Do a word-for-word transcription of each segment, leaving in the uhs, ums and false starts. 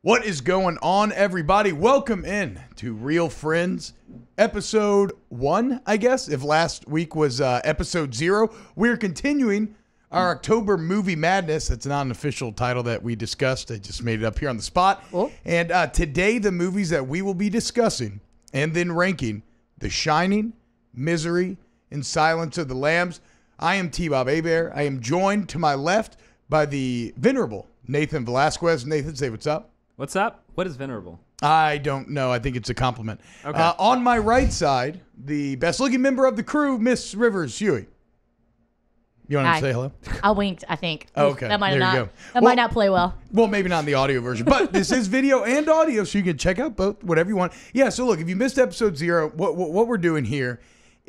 What is going on, everybody? Welcome in to Real Friends, episode one, I guess. If last week was uh, episode zero, we're continuing our October movie madness. That's not an official title that we discussed. I just made it up here on the spot. Cool. And uh, today, the movies that we will be discussing and then ranking: The Shining, Misery, and Silence of the Lambs. I am T-Bob Hebert. I am joined to my left by the venerable Nathan Velasquez. Nathan, say what's up. What's up? What is venerable? I don't know. I think it's a compliment. Okay. Uh, on my right side, the best-looking member of the crew, Miss Rivers Hughey. You want Hi. to say hello? I winked, I think. Oh, okay. That might There you not go. that Well- might not play well. Well, maybe not in the audio version, but this is video and audio, so you can check out both, whatever you want. Yeah, so look, if you missed episode zero, what what, what we're doing here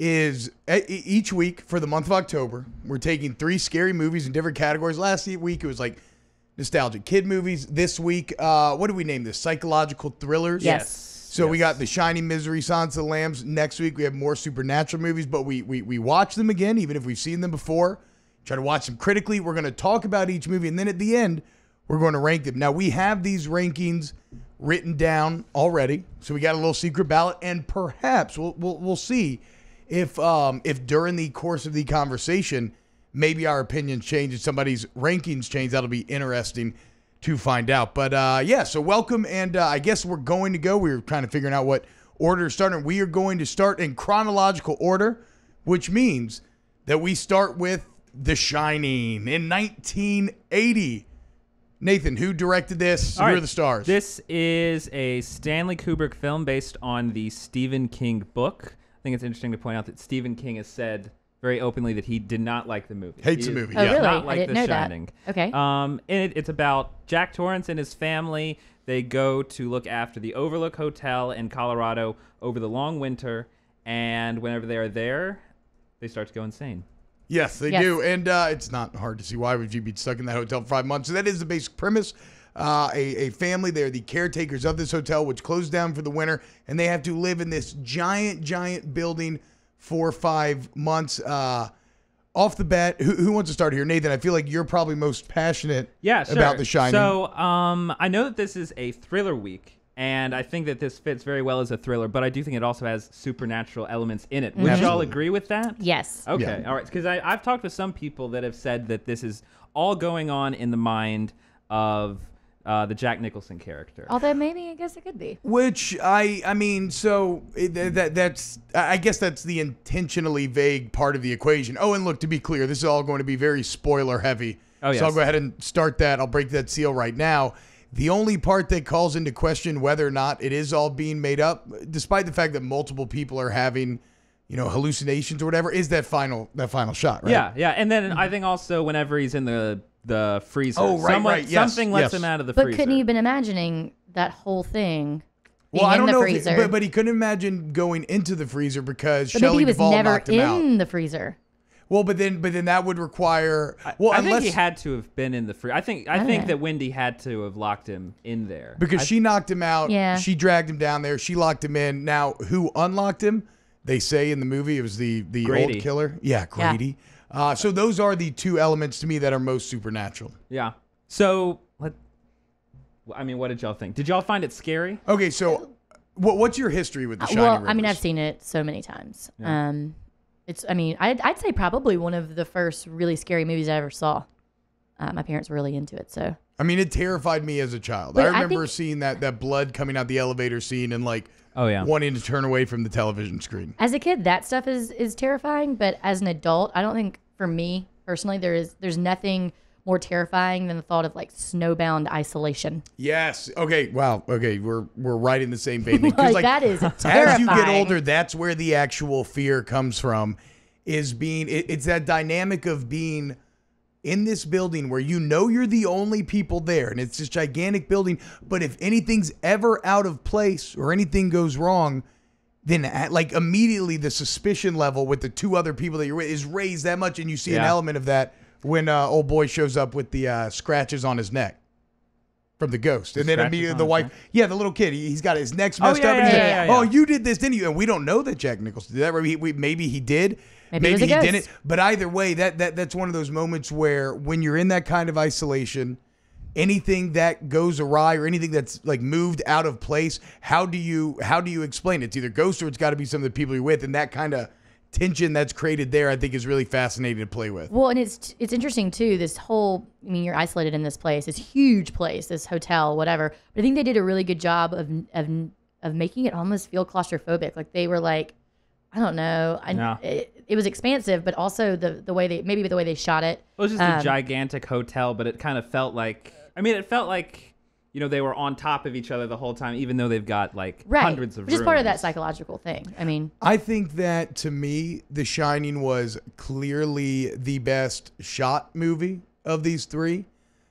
is e- each week for the month of October, we're taking three scary movies in different categories. Last week, it was like nostalgic kid movies. This week, uh, what do we name this? Psychological thrillers? Yes. So Yes. we got The Shining, Misery, Silence of the Lambs. Next week, we have more supernatural movies, but we, we, we watch them again, even if we've seen them before. Try to watch them critically. We're going to talk about each movie, and then at the end, we're going to rank them. Now, we have these rankings written down already, so we got a little secret ballot, and perhaps we'll we'll, we'll see if um, if during the course of the conversation, maybe our opinions change and somebody's rankings change. That'll be interesting to find out. But uh, yeah, so welcome, and uh, I guess we're going to go. We were kind of figuring out what order to start in. We are going to start in chronological order, which means that we start with The Shining in nineteen eighty. Nathan, who directed this? All Who right. are the stars? This is a Stanley Kubrick film based on the Stephen King book. I think it's interesting to point out that Stephen King has said very openly that he did not like the movie. Hates He the is- movie, Oh, yeah. really? Not I like didn't The know Shining. that. Okay. Um, and it, it's about Jack Torrance and his family. They go to look after the Overlook Hotel in Colorado over the long winter, and whenever they are there, they start to go insane. Yes, they Yes. do. And uh, it's not hard to see why would you be stuck in that hotel for five months. So that is the basic premise. Uh, a, a family, they're the caretakers of this hotel, which closed down for the winter, and they have to live in this giant, giant building for five months. Uh, off the bat, who, who wants to start here? Nathan, I feel like you're probably most passionate Yeah, sure. about The Shining. So, um, I know that this is a thriller week, and I think that this fits very well as a thriller, but I do think it also has supernatural elements in it. Would y'all Absolutely. agree with that? Yes. Okay, Yeah. all right. Because I've talked with some people that have said that this is all going on in the mind of uh, the Jack Nicholson character. Although maybe I guess it could be. Which I, I mean, so it- that that's, I guess that's the intentionally vague part of the equation. Oh, and look, to be clear, this is all going to be very spoiler heavy. Oh, So I'll yes. go ahead and start that. I'll break that seal right now. The only part that calls into question whether or not it is all being made up, despite the fact that multiple people are having, you know, hallucinations or whatever, is that final that final shot, right? Yeah, yeah. And then I think also whenever he's in the the freezer, Oh, right, someone, right, yes, something lets yes. him out of the But freezer. couldn't he have been imagining that whole thing being Well, I in don't the know, freezer? if he, but, but he couldn't imagine going into the freezer because But maybe Shelley he was Duvall never knocked him out. in the freezer. Well, but then, but then that would require. Well, I unless think he had to have been in the freezer. I think I Oh, think yeah. that Wendy had to have locked him in there. because I- she knocked him out. Yeah. She dragged him down there. She locked him in. Now, who unlocked him? They say in the movie it was the the Grady. old killer. Yeah, Grady. Uh, so those are the two elements to me that are most supernatural. Yeah. So, let, I mean, what did y'all think? Did y'all find it scary? Okay, so what, what's your history with the Uh, Shining well, I mean, Rivers? I've seen it so many times. Yeah. Um, it's. I mean, I'd, I'd say probably one of the first really scary movies I ever saw. Uh, my parents were really into it, so I mean, it terrified me as a child. But I I remember think- seeing that that blood coming out the elevator scene and like Oh yeah. wanting to turn away from the television screen. as a kid, that stuff is is terrifying. But as an adult, I don't think for me personally there is there's nothing more terrifying than the thought of like snowbound isolation. Yes. Okay. Wow. Okay. We're we're right in the same vein. 'Cause, Like, like, that is as terrifying. you get older, that's where the actual fear comes from. Is being it, it's that dynamic of being in this building where you know you're the only people there, and it's this gigantic building. But if anything's ever out of place or anything goes wrong, then at, like immediately the suspicion level with the two other people that you're with is raised that much, and you see an Yeah. element of that when uh, old boy shows up with the uh, scratches on his neck from the ghost, and then scratches immediately on the his wife, neck? yeah, the little kid, he, he's got his neck's Oh, messed yeah, up, and he's yeah, like, yeah, yeah, "Oh, yeah. you did this, didn't you?" And we don't know that Jack Nicholson did that. Maybe he, we, maybe he did. Maybe it was a he ghost. didn't. But either way, that that that's one of those moments where when you're in that kind of isolation, anything that goes awry or anything that's like moved out of place, how do you how do you explain it? It's either ghosts or it's got to be some of the people you're with, and that kind of tension that's created there, I think, is really fascinating to play with. Well, and it's it's interesting too. This whole, I mean, you're isolated in this place, this huge place, this hotel, whatever. But I think they did a really good job of of of making it almost feel claustrophobic. Like they were like, I don't know, I, No. it, it was expansive, but also the the way they maybe the way they shot it. It was just um, a gigantic hotel, but it kind of felt like, I mean, it felt like, you know, they were on top of each other the whole time, even though they've got like right, hundreds of which rooms. is part of that psychological thing. I mean, I think that, to me, The Shining was clearly the best shot movie of these three.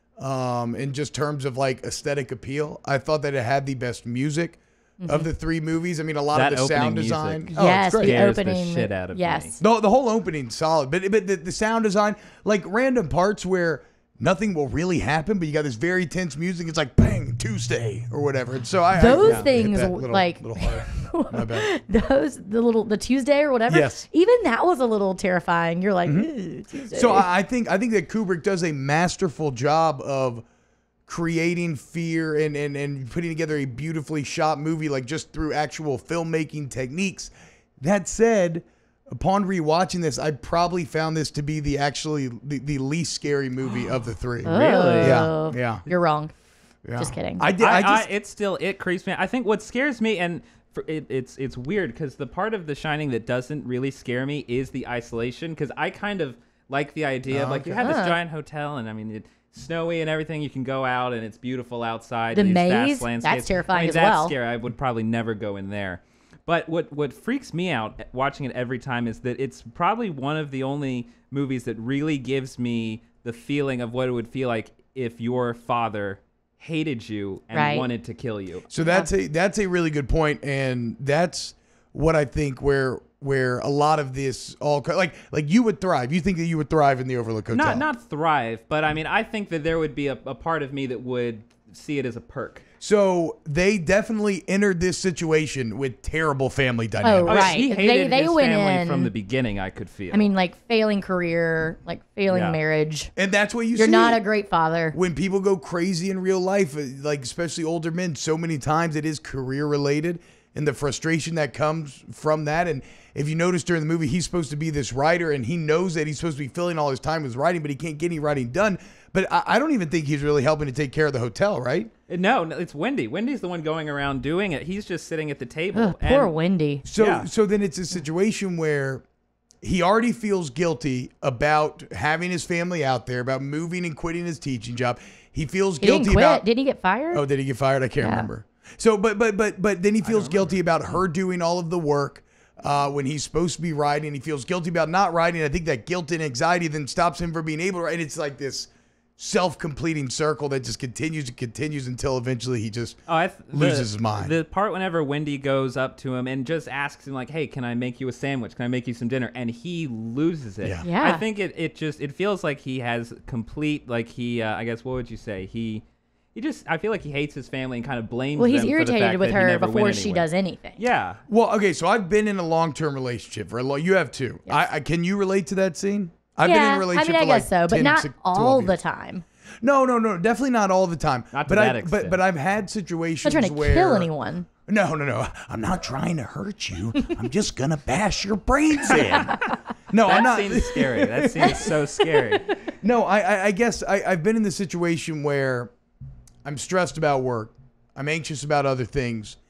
Um, in just terms of like aesthetic appeal, I thought that it had the best music mm-hmm. of the three movies. I mean, a lot That of the opening sound music. design. Oh, yes, it's great. the Scares the opening, shit out of yes. me. The, the whole opening's solid, but but the, the sound design, like random parts where nothing will really happen, but you got this very tense music. It's like bang, Tuesday or whatever. And so I Those I, yeah, things, hit that little, like- little hard. My bad. Those the little the Tuesday or whatever. Yes. Even that was a little terrifying. You're like, "Ew, Tuesday." So I I think I think that Kubrick does a masterful job of creating fear and, and, and putting together a beautifully shot movie, like just through actual filmmaking techniques. That said, upon rewatching this, I probably found this to be the actually the, the least scary movie of the three. Oh. Yeah, yeah. You're wrong. Yeah. Just kidding. I did. I, I just. I, it still it creeps me. I think what scares me, and for it, it's it's weird because the part of The Shining that doesn't really scare me is the isolation. Because I kind of like the idea of like you Okay. have this Huh. giant hotel, and I mean it's snowy and everything. You can go out and it's beautiful outside. The these vast maze? That's landscapes. terrifying I mean, as that's well. Scary. I would probably never go in there. But what what freaks me out watching it every time is that it's probably one of the only movies that really gives me the feeling of what it would feel like if your father hated you and Right. wanted to kill you. So that's a that's a really good point, and that's what I think where where a lot of this all co- like like you would thrive. You think that you would thrive in the Overlook Hotel? Not not thrive, but I mean, I think that there would be a, a part of me that would see it as a perk. So they definitely entered this situation with terrible family dynamics. Oh, right. He They- hated they his went family in- from the beginning. I could feel. I mean, like failing career, like failing Yeah. marriage. And that's what you You're see. not a great father. When people go crazy in real life, uh, like especially older men, so many times it is career related and the frustration that comes from that. And if you notice during the movie, he's supposed to be this writer and he knows that he's supposed to be filling all his time with writing, but he can't get any writing done. But I, I don't even think he's really helping to take care of the hotel, right? no, no, it's Wendy. Wendy's the one going around doing it. He's just sitting at the table. Ugh, poor and Wendy. So Yeah. so then it's a situation where he already feels guilty about having his family out there, about moving and quitting his teaching job. He feels He guilty didn't quit. about Did he get fired? Oh, did he get fired? I can't Yeah. remember. So but but but but then he feels guilty about her doing all of the work uh, when he's supposed to be writing. He feels guilty about not writing. I think that guilt and anxiety then stops him from being able to write. It's like this self-completing circle that just continues and continues until eventually he just Oh, I th- loses the, his mind. The part whenever Wendy goes up to him and just asks him like, "Hey, can I make you a sandwich? Can I make you some dinner?" and he loses it. Yeah. Yeah. I think it, it just it feels like he has complete like he uh, I guess what would you say he he just I feel like he hates his family and kind of blames. well, he's them for the fact irritated with that he her never went before she anywhere. does anything. Yeah. Well, okay, so I've been in a long-term relationship for a long. You have too. Yes. I, I can you relate to that scene? I've yeah, been in a relationship I mean, I for guess like so, but ten, not six, all twelve the years. time. No, no, no, definitely not all the time. Not to but that I, extent. But but I've had I'm situations not trying to where kill anyone. No, no, no. I'm not trying to hurt you. I'm just gonna bash your brains in. No, That I'm not. seems scary. That seems so scary. No, I, I, I guess I, I've been in the situation where I'm stressed about work. I'm anxious about other things,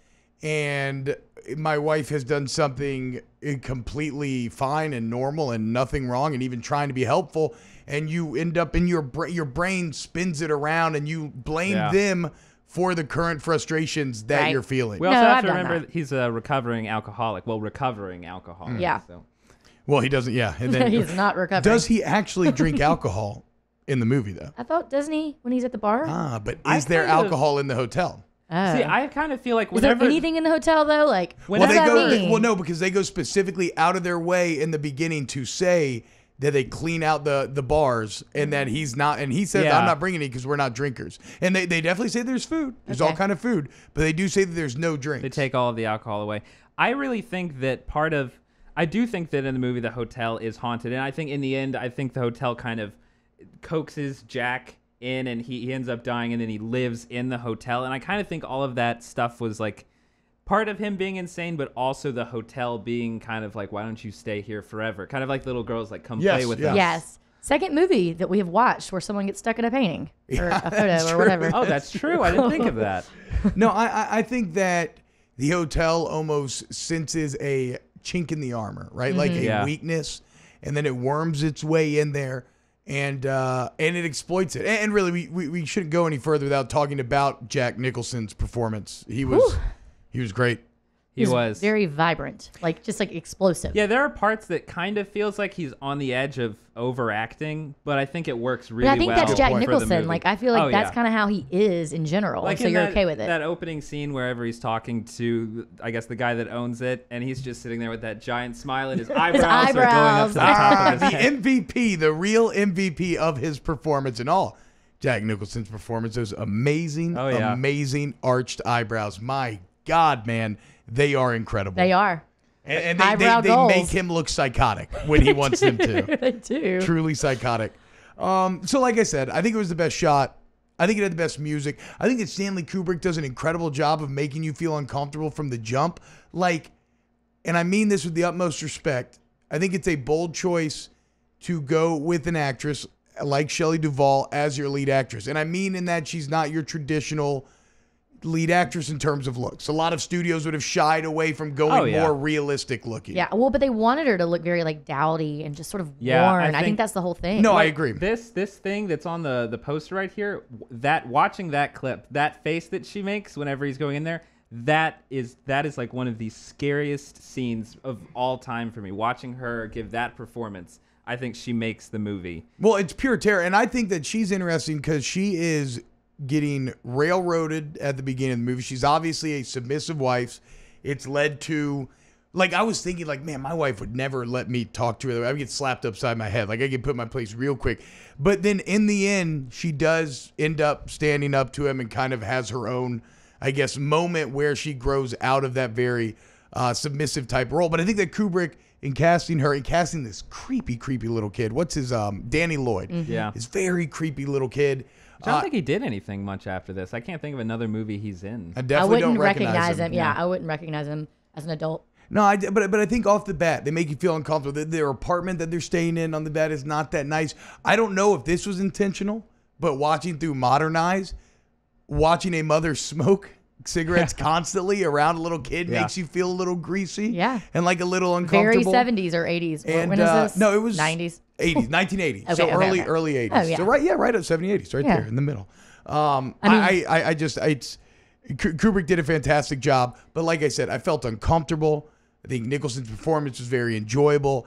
and my wife has done something completely fine and normal and nothing wrong, and even trying to be helpful. And you end up in your brain, your brain spins it around, and you blame Yeah. them for the current frustrations that Right. you're feeling. We also No, have I've to done remember that. that he's a recovering alcoholic. Well, recovering alcoholic. Yeah. So. Well, he doesn't. Yeah, and then He's not recovering. does he actually drink alcohol in the movie though? I thought, doesn't he, when he's at the bar? Ah, but I is there kind of- alcohol in the hotel? Oh. See, I kind of feel like Is there whenever anything in the hotel though? Like, what Well, does Well, they that go. mean? they- well, no, because they go specifically out of their way in the beginning to say that they clean out the the bars and that he's not. And he says, Yeah. "I'm not bringing it because we're not drinkers." And they, they definitely say there's food. There's all Okay. kind of food, but they do say that there's no drinks. they take all of the alcohol away. I really think that part of I do think that in the movie the hotel is haunted, and I think in the end I think the hotel kind of coaxes Jack in, and he, he ends up dying, and then he lives in the hotel. And I kind of think all of that stuff was like part of him being insane, but also the hotel being kind of like, why don't you stay here forever? Kind of like little girls like, come Yes, play with yes. us. Yes. Second movie that we have watched where someone gets stuck in a painting or Yeah, a that's photo or true. whatever. Oh, that's true. I didn't think of that. No, I, I I think that the hotel almost senses a chink in the armor, right? Like a Yeah. weakness, and then it worms its way in there, and uh, and it exploits it. And, and really, we, we we shouldn't go any further without talking about Jack Nicholson's performance. He was Whew. he was great. He was. very vibrant, like just like explosive. Yeah, there are parts that kind of feels like he's on the edge of overacting, but I think it works really But I think well. that's Jack for the Nicholson. movie. Like I feel like Oh, that's yeah. kind of how he is in general. Like so in you're that, okay with it. That opening scene wherever he's talking to, I guess, the guy that owns it, and he's just sitting there with that giant smile, and his eyebrows, are going up eyebrows. to the top Ah, of his the head. M V P, the real M V P of his performance and all. Jack Nicholson's performance, those amazing, Oh, yeah. amazing arched eyebrows. My God, man, they are incredible. They are. And, and they, Eyebrow they, they goals. make him look psychotic when he wants them to. They do. Truly psychotic. Um, so, like I said, I think it was the best shot. I think it had the best music. I think that Stanley Kubrick does an incredible job of making you feel uncomfortable from the jump. Like, and I mean this with the utmost respect, I think it's a bold choice to go with an actress like Shelley Duvall as your lead actress. And I mean in that she's not your traditional lead actress in terms of looks. A lot of studios would have shied away from going Oh, yeah. more realistic looking. Yeah. Well, but they wanted her to look very like dowdy and just sort of Yeah, I worn. I think, think- that's the whole thing. No, I Like, agree. This this thing that's on the the poster right here, that watching that clip, that face that she makes whenever he's going in there, that is that is like one of the scariest scenes of all time for me. Watching her give that performance, I think she makes the movie. Well, it's pure terror. And I think that she's interesting because she is getting railroaded at the beginning of the movie. She's obviously a submissive wife. It's led to, like, I was thinking, like, man, my wife would never let me talk to her. I would get slapped upside my head. Like, I get put in my place real quick. But then in the end, she does end up standing up to him and kind of has her own, I guess, moment where she grows out of that very uh, submissive type role. But I think that Kubrick, in casting her, in casting this creepy, creepy little kid, what's his, um, Danny Lloyd. Yeah. This very creepy little kid. I don't Uh, think he did anything much after this. I can't think of another movie he's in. I I definitely wouldn't don't recognize, recognize him. him. Yeah, I wouldn't recognize him as an adult. No, I, but but I think off the bat they make you feel uncomfortable. Their- Their apartment that they're staying in on the bed is not that nice. I don't know if this was intentional, but watching through modern eyes, watching a mother smoke cigarettes constantly around a little kid Yeah. makes you feel a little greasy. Yeah. and like a little Very uncomfortable. seventies or eighties. And when is uh, this? no, it was nineties. eighties, nineteen eighty. Okay, so okay, early, okay. early eighties. Oh, yeah. So right, yeah, right at seventy, eighties, right Yeah. there in the middle. Um, I mean- I, I, I just, it's Ku- Kubrick did a fantastic job, but like I said, I felt uncomfortable. I think Nicholson's performance was very enjoyable.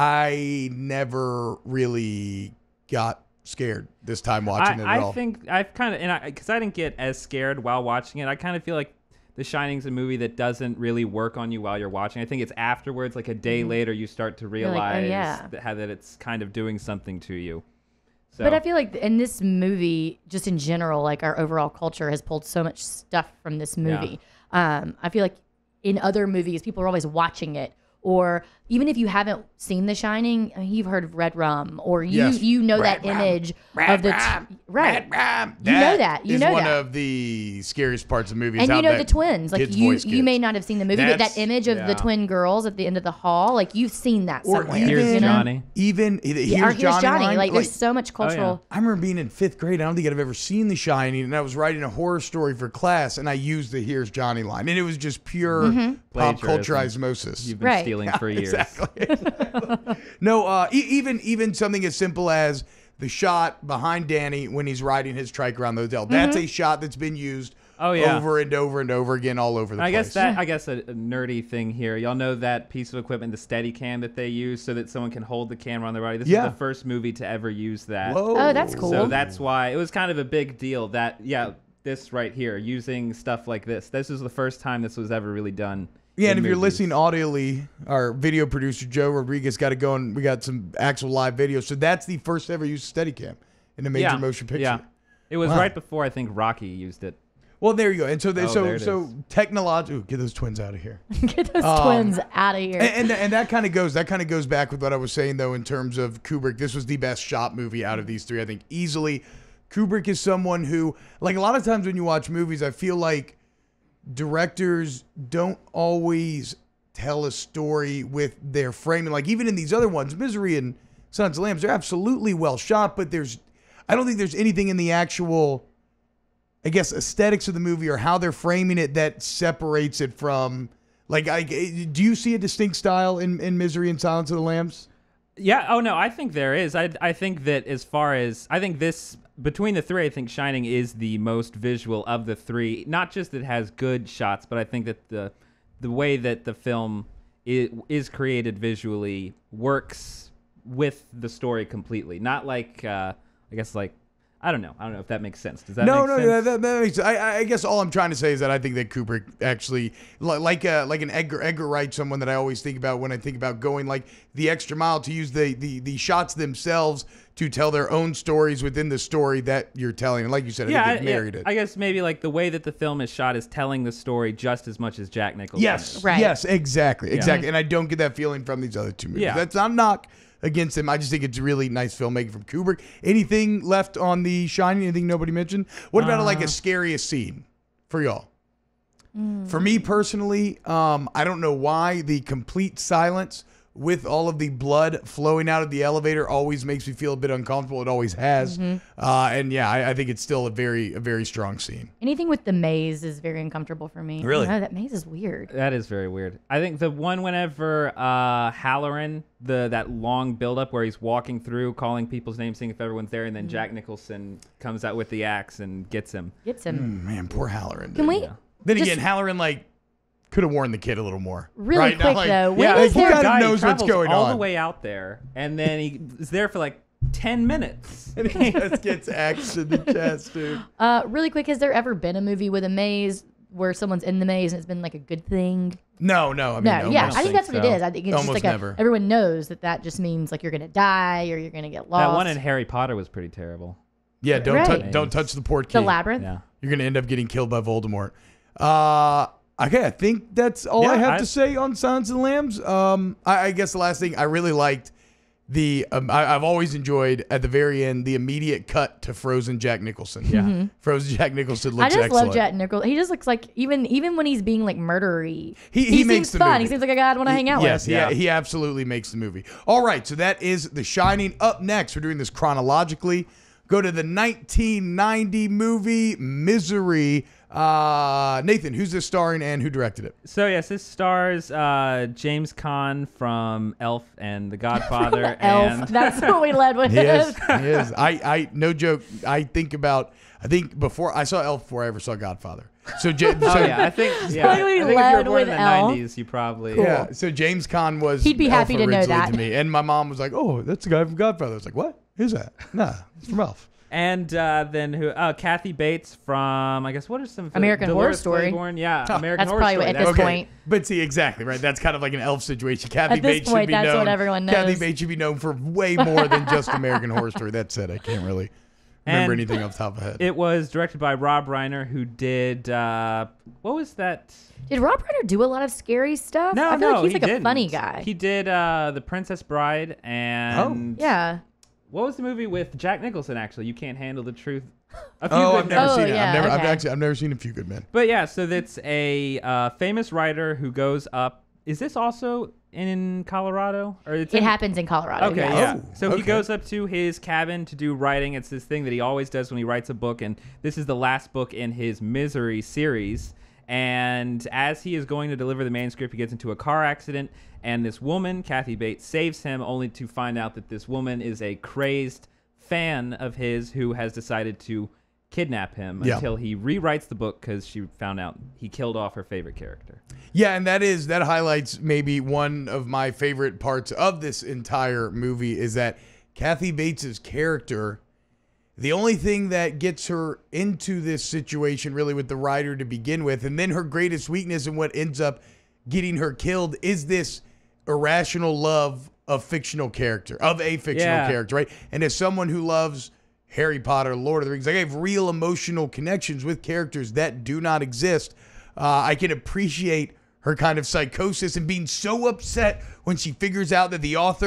I never really got scared this time watching it at I, I all. think I've kind of, and I, because I didn't get as scared while watching it, I kind of feel like The Shining's a movie that doesn't really work on you while you're watching. I think it's afterwards, like a day later, you start to You're like, oh, realize yeah. that, how that it's kind of doing something to you. So, But I feel like in this movie, just in general, like our overall culture has pulled so much stuff from this movie. Um, I feel like in other movies, people are always watching it. Or even if you haven't seen The Shining, I mean, you've heard of Red Rum, or you Yes. you know Red that Rum. image Red of the Rum. t- right. Red Rum. You know that. You is know one that. of the scariest parts of the movie. is And how you know that the twins, like kid's you voice you gets. may not have seen the movie, but That's- that image of yeah. the twin girls at the end of the hall, like you've seen that Or somewhere. even, Here's you know? Johnny. Even here's, Yeah, or here's Johnny. line, Like, there's so much cultural. I remember being in fifth grade. I don't think I'd have ever seen The Shining, and I was writing a horror story for class, and I used the "Here's Johnny" line, and it was just pure Mm-hmm. pop Plagiarism. culture osmosis. You've been Right. stealing for years. Exactly. no, uh, e- even even something as simple as the shot behind Danny when he's riding his trike around the hotel. That's Mm-hmm. a shot that's been used Oh, yeah. over and over and over again all over the I place. guess that I guess a, a nerdy thing here. Y'all know that piece of equipment, the Steadicam that they use, so that someone can hold the camera on their body. This Yeah. is the first movie to ever use that. Whoa. Oh, that's cool. So that's why it was kind of a big deal. That yeah, this right here, using stuff like this. This is the first time this was ever really done. Yeah, in and if you're movies. listening audioly, our video producer Joe Rodriguez got to go, and we got some actual live video. So that's the first ever use of Steadicam in a major yeah. motion picture. Yeah, it was Wow. right before I think Rocky used it. Well, there you go. And so, they, Oh, so, there it so is. technological. Get those twins out of here. Get those Um, twins out of here. And and, and that kind of goes that kind of goes back with what I was saying though in terms of Kubrick. This was the best shot movie out of these three. I think easily Kubrick is someone who, like a lot of times when you watch movies, I feel like directors don't always tell a story with their framing. Like even in these other ones, Misery and Silence of the Lambs, they're absolutely well shot, but there's, I don't think there's anything in the actual, I guess, aesthetics of the movie or how they're framing it that separates it from, like, I, do you see a distinct style in, in Misery and Silence of the Lambs? Yeah. Oh no, I think there is. I I think that as far as I think this between the three, I think Shining is the most visual of the three. Not just that it has good shots, but I think that the the way that the film is, is created visually works with the story completely. Not like uh, I guess like I don't know. I don't know if that makes sense. Does that no, make no, sense? No, that, that makes. I, I guess all I'm trying to say is that I think that Kubrick actually, like, like, a, like an Edgar Edgar Wright, someone that I always think about when I think about going like the extra mile to use the the the shots themselves to tell their own stories within the story that you're telling. And like you said, I yeah, think they I, married yeah, it. I guess maybe like the way that the film is shot is telling the story just as much as Jack Nicholson. Yes, is. Right. yes, exactly, Yeah. exactly. And I don't get that feeling from these other two movies. Yeah. That's not a knock against him. I just think it's really nice filmmaking from Kubrick. Anything left on The Shining? Anything nobody mentioned? What about Uh, like a scariest scene for y'all? For me personally, um, I don't know why the complete silence with all of the blood flowing out of the elevator always makes me feel a bit uncomfortable. It always has. Uh, and yeah, I, I think it's still a very, a very strong scene. Anything with the maze is very uncomfortable for me. Really? No, that maze is weird. That is very weird. I think the one whenever uh, Halloran, the that long buildup where he's walking through, calling people's names, seeing if everyone's there, and then Jack Nicholson comes out with the axe and gets him. Gets him. Mm, man, poor Halloran. Can we? Yeah. Then just- again, Halloran like could have warned the kid a little more. Really right? Not quick, like- though. When Yeah, was he poor there- kind of guy, he knows what's travels going all on. the way out there, and then he is there for like ten minutes. And he just gets axed in the chest, dude. Uh, really quick, has there ever been a movie with a maze where someone's in the maze and it's been like a good thing? No, no. I mean, No, almost, yeah, I don't think think that's what so. it is. I think it's Almost just like never. a, everyone knows that that just means like you're gonna die or you're gonna get lost. That one in Harry Potter was pretty terrible. yeah. Don't Right. tou- don't touch the port key. the labyrinth. Yeah. You're gonna end up getting killed by Voldemort. Uh, okay, I think that's all Yeah, I have I- to say on Silence of the Lambs. Um, I, I guess the last thing I really liked the um, I, I've always enjoyed at the very end the immediate cut to frozen Jack Nicholson. Yeah. Frozen Jack Nicholson looks I just excellent. love Jack Nicholson. He just looks like even even when he's being like murdery, He- he makes seems the fun. movie. He seems like a guy I'd want to hang out Yes, with. yeah, Yeah. he absolutely makes the movie. All right, so that is The Shining. Up next, we're doing this chronologically. Go to the nineteen ninety movie Misery. Uh, Nathan, who's this starring and who directed it? So yes, this stars uh, James Caan from Elf and The Godfather. Elf. And That's what we led with. He is. He is. I, I, no joke. I think about. I think before I saw Elf before I ever saw Godfather. So, J- so oh yeah, I think yeah. like we I think if you were led born with in the Elf. nineties, you probably Cool. yeah. So James Caan was. He'd be Elf happy to know originally that. To me, and my mom was like, "Oh, that's the guy from Godfather." I was like, "What? Who's that?" Nah, it's from Elf. And uh, then who? Uh, Kathy Bates from I guess what are some American Horror Dolores Story. Claiborne? Yeah, American That's Horror probably Story. what- at That's- this point. But see, exactly right. That's kind of like an Elf situation. Kathy At this Bates point, should be that's known. what everyone Kathy knows. Bates should be known for way more than just American Horror Story. That said, I can't really remember And anything off the top of my head. It was directed by Rob Reiner, who did uh, what was that? Did Rob Reiner do a lot of scary stuff? No, I feel no, like he's he like a didn't. funny guy. He did uh, The Princess Bride and yeah. What was the movie with Jack Nicholson? Actually, You Can't Handle the Truth. A Few oh, Good I've never Men. Oh, seen it. yeah, I've never. I've okay. actually. I've never seen A Few Good Men. But yeah, so that's a uh, famous writer who goes up. Is this also in Colorado? Or it's It in, happens in Colorado. Okay, yes. yeah. Oh, So he okay. goes up to his cabin to do writing. It's this thing that he always does when he writes a book, and this is the last book in his Misery series. And as he is going to deliver the manuscript, he gets into a car accident, and this woman, Kathy Bates, saves him, only to find out that this woman is a crazed fan of his who has decided to kidnap him Yeah. until he rewrites the book because she found out he killed off her favorite character. Yeah, and that is that highlights maybe one of my favorite parts of this entire movie is that Kathy Bates's character, the only thing that gets her into this situation really with the writer to begin with, and then her greatest weakness and what ends up getting her killed is this irrational love of fictional character, of a fictional Yeah. character, right? And as someone who loves Harry Potter, Lord of the Rings, like I have real emotional connections with characters that do not exist. Uh, I can appreciate her kind of psychosis and being so upset when she figures out that the author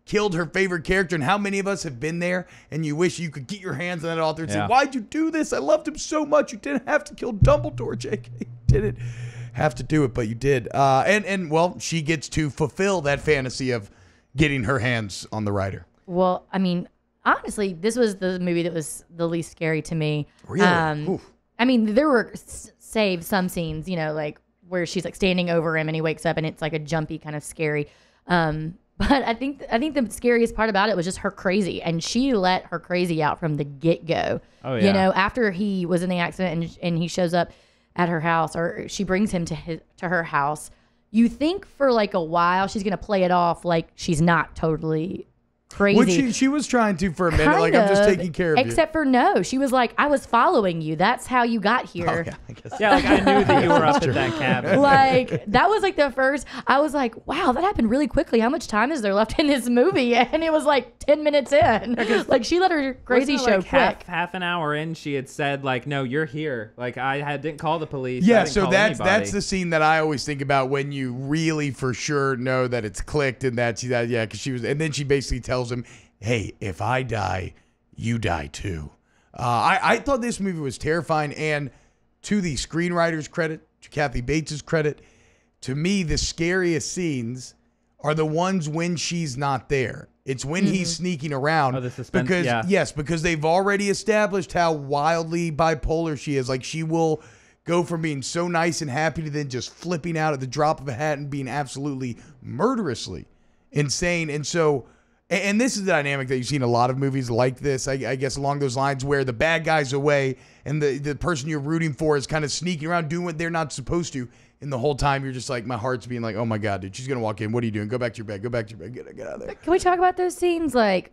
killed her favorite character. And how many of us have been there and you wish you could get your hands on that author and Yeah. say, why'd you do this? I loved him so much. You didn't have to kill Dumbledore, J K. You didn't have to do it, but you did. Uh, and, and, well, she gets to fulfill that fantasy of getting her hands on the writer. Well, I mean, honestly, this was the movie that was the least scary to me. Really? Um, Oof. I mean, there were s- save some scenes, you know, like where she's like standing over him and he wakes up and it's like a jumpy kind of scary. Um, but I think I think the scariest part about it was just her crazy, and she let her crazy out from the get go. Oh, yeah. You know, after he was in the accident and and he shows up at her house, or she brings him to his to her house. You think for like a while she's gonna play it off like she's not totally crazy. Which she, she was trying to for a minute, Kind like, I'm just of, taking care of you. Except for no, she was like, I was following you. That's how you got here. Oh, yeah, I guess. Yeah, like I knew that you were up at that cabin. Like that was like the first. I was like, wow, that happened really quickly. How much time is there left in this movie? And it was like ten minutes in. Like she let her crazy Wasn't it, show like, quick. Half, half an hour in, she had said like, "No, you're here." Like I had, didn't call the police. I Yeah, didn't so call that's anybody. that's the scene that I always think about when you really for sure know that it's clicked and that she that yeah, because she was, and then she basically tells him, "Hey, if I die, you die too." Uh, I I thought this movie was terrifying, and to the screenwriter's credit, to Kathy Bates's credit, to me the scariest scenes are the ones when she's not there. It's when he's sneaking around. Oh, the suspense, because yeah. yes, because they've already established how wildly bipolar she is. Like she will go from being so nice and happy to then just flipping out at the drop of a hat and being absolutely murderously insane. And so, and, and this is the dynamic that you see in a lot of movies like this, I, I guess along those lines, where the bad guy's away and the, the person you're rooting for is kind of sneaking around doing what they're not supposed to. And the whole time you're just like, my heart's being like, oh my God, dude, she's going to walk in. What are you doing? Go back to your bed. Go back to your bed. Get, get out of there. Can we talk about those scenes? Like,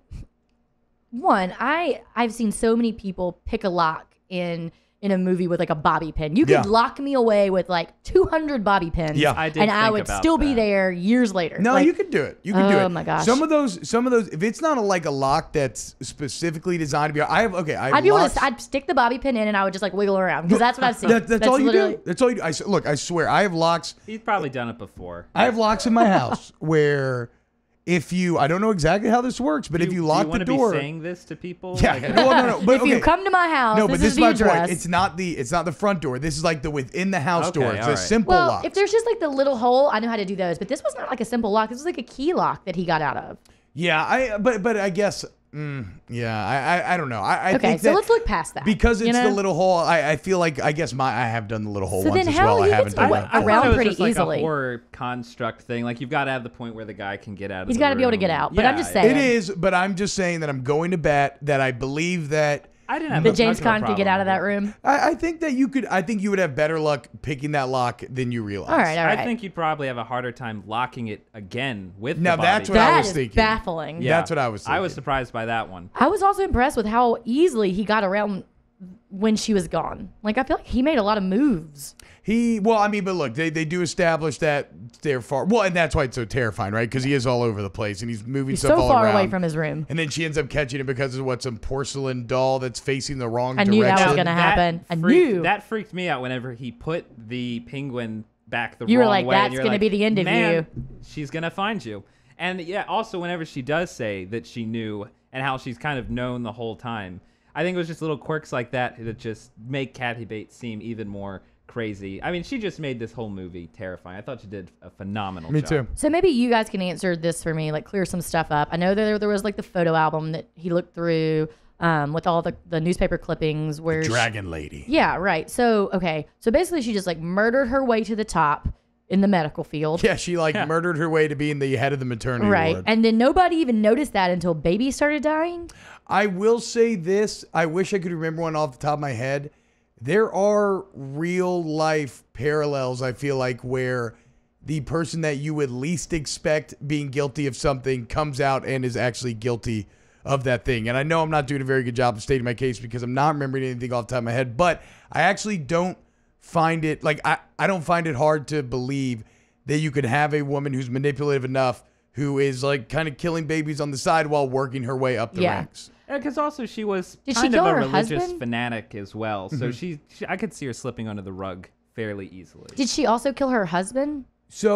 one, I I've seen so many people pick a lock in in a movie with like a bobby pin. You could Yeah. lock me away with like two hundred bobby pins. Yeah. I did and I think would about still be that. there years later. No, Like, you can do it. You can do it. Oh, my gosh. Some of those, some of those, if it's not a, like a lock that's specifically designed to be, I have, okay, I have I'd be able locks. to. I'd stick the bobby pin in and I would just like wiggle around because that's what I've seen. That, that's, all you literally- do. That's all you do. I, s- look, I swear, I have locks. He's probably done it before. I have locks in my house where if you, I don't know exactly how this works, but Do if you, you do lock want the to door, be saying this to people? yeah, Like, no, no, no. But If okay. you come to my house, no, but this, this is is the my address. point. It's not the, it's not the front door. This is like the within the house Okay, door. It's all a right. simple well, lock. if there's just like the little hole, I know how to do those. But this was not like a simple lock. This was like a key lock that he got out of. Yeah, I, but, but I guess, mm, yeah, I, I, I don't know. I, I Okay, think so that let's look past that. because it's you know? the little hole. I, I feel like, I guess my, I have done the little hole So once then as how well. I he haven't gets done away- that I before. around thought it was pretty just like easily. a horror construct thing. Like you've got to have the point where the guy can get out of He's the got to be able to room. get out. But I'm Yeah, just yeah. saying. It is, but I'm just saying that I'm going to bet that I believe that I didn't have that much James of a Caan could get problem out of with that it. room. I, I think that you could. I think you would have better luck picking that lock than you realize. All right, all right. I think you'd probably have a harder time locking it again with Now, the that's body. what I That was is thinking. baffling. Yeah. That's what I was I was thinking. surprised by that one. I was also impressed with how easily he got around when she was gone. Like I feel like he made a lot of moves. He, well, I mean, but look, they, they do establish that they're far. Well, and that's why it's so terrifying, right? Because he is all over the place and he's moving He's stuff so all far around. away from his room. And then she ends up catching it because of what, some porcelain doll that's facing the wrong I direction. knew that was Now, gonna happen. I freaked- knew. That freaked me out whenever he put the penguin back the You were wrong like, way. and "That's you're gonna like, be the end of "Man, you." She's going to find you. And yeah, also whenever she does say that she knew and how she's kind of known the whole time, I think it was just little quirks like that that just make Kathy Bates seem even more crazy. I mean, she just made this whole movie terrifying. I thought she did a phenomenal Me job. too. So maybe you guys can answer this for me, like clear some stuff up. I know that there, there was like the photo album that he looked through um, with all the, the newspaper clippings where she- Dragon Lady. yeah, right. So okay, so basically she just like murdered her way to the top in the medical field. Yeah, she like Yeah. murdered her way to being the head of the maternity Right. ward. And then nobody even noticed that until baby started dying. I will say this. I wish I could remember one off the top of my head. There are real life parallels, I feel like, where the person that you would least expect being guilty of something comes out and is actually guilty of that thing. And I know I'm not doing a very good job of stating my case because I'm not remembering anything off the top of my head, but I actually don't find it, like, I, I don't find it hard to believe that you could have a woman who's manipulative enough who is like kind of killing babies on the side while working her way up the Yeah. ranks. Because also she was Did she kind kill of a her religious husband? fanatic as well. Mm-hmm. So she, she, I could see her slipping under the rug fairly easily. Did she also kill her husband? So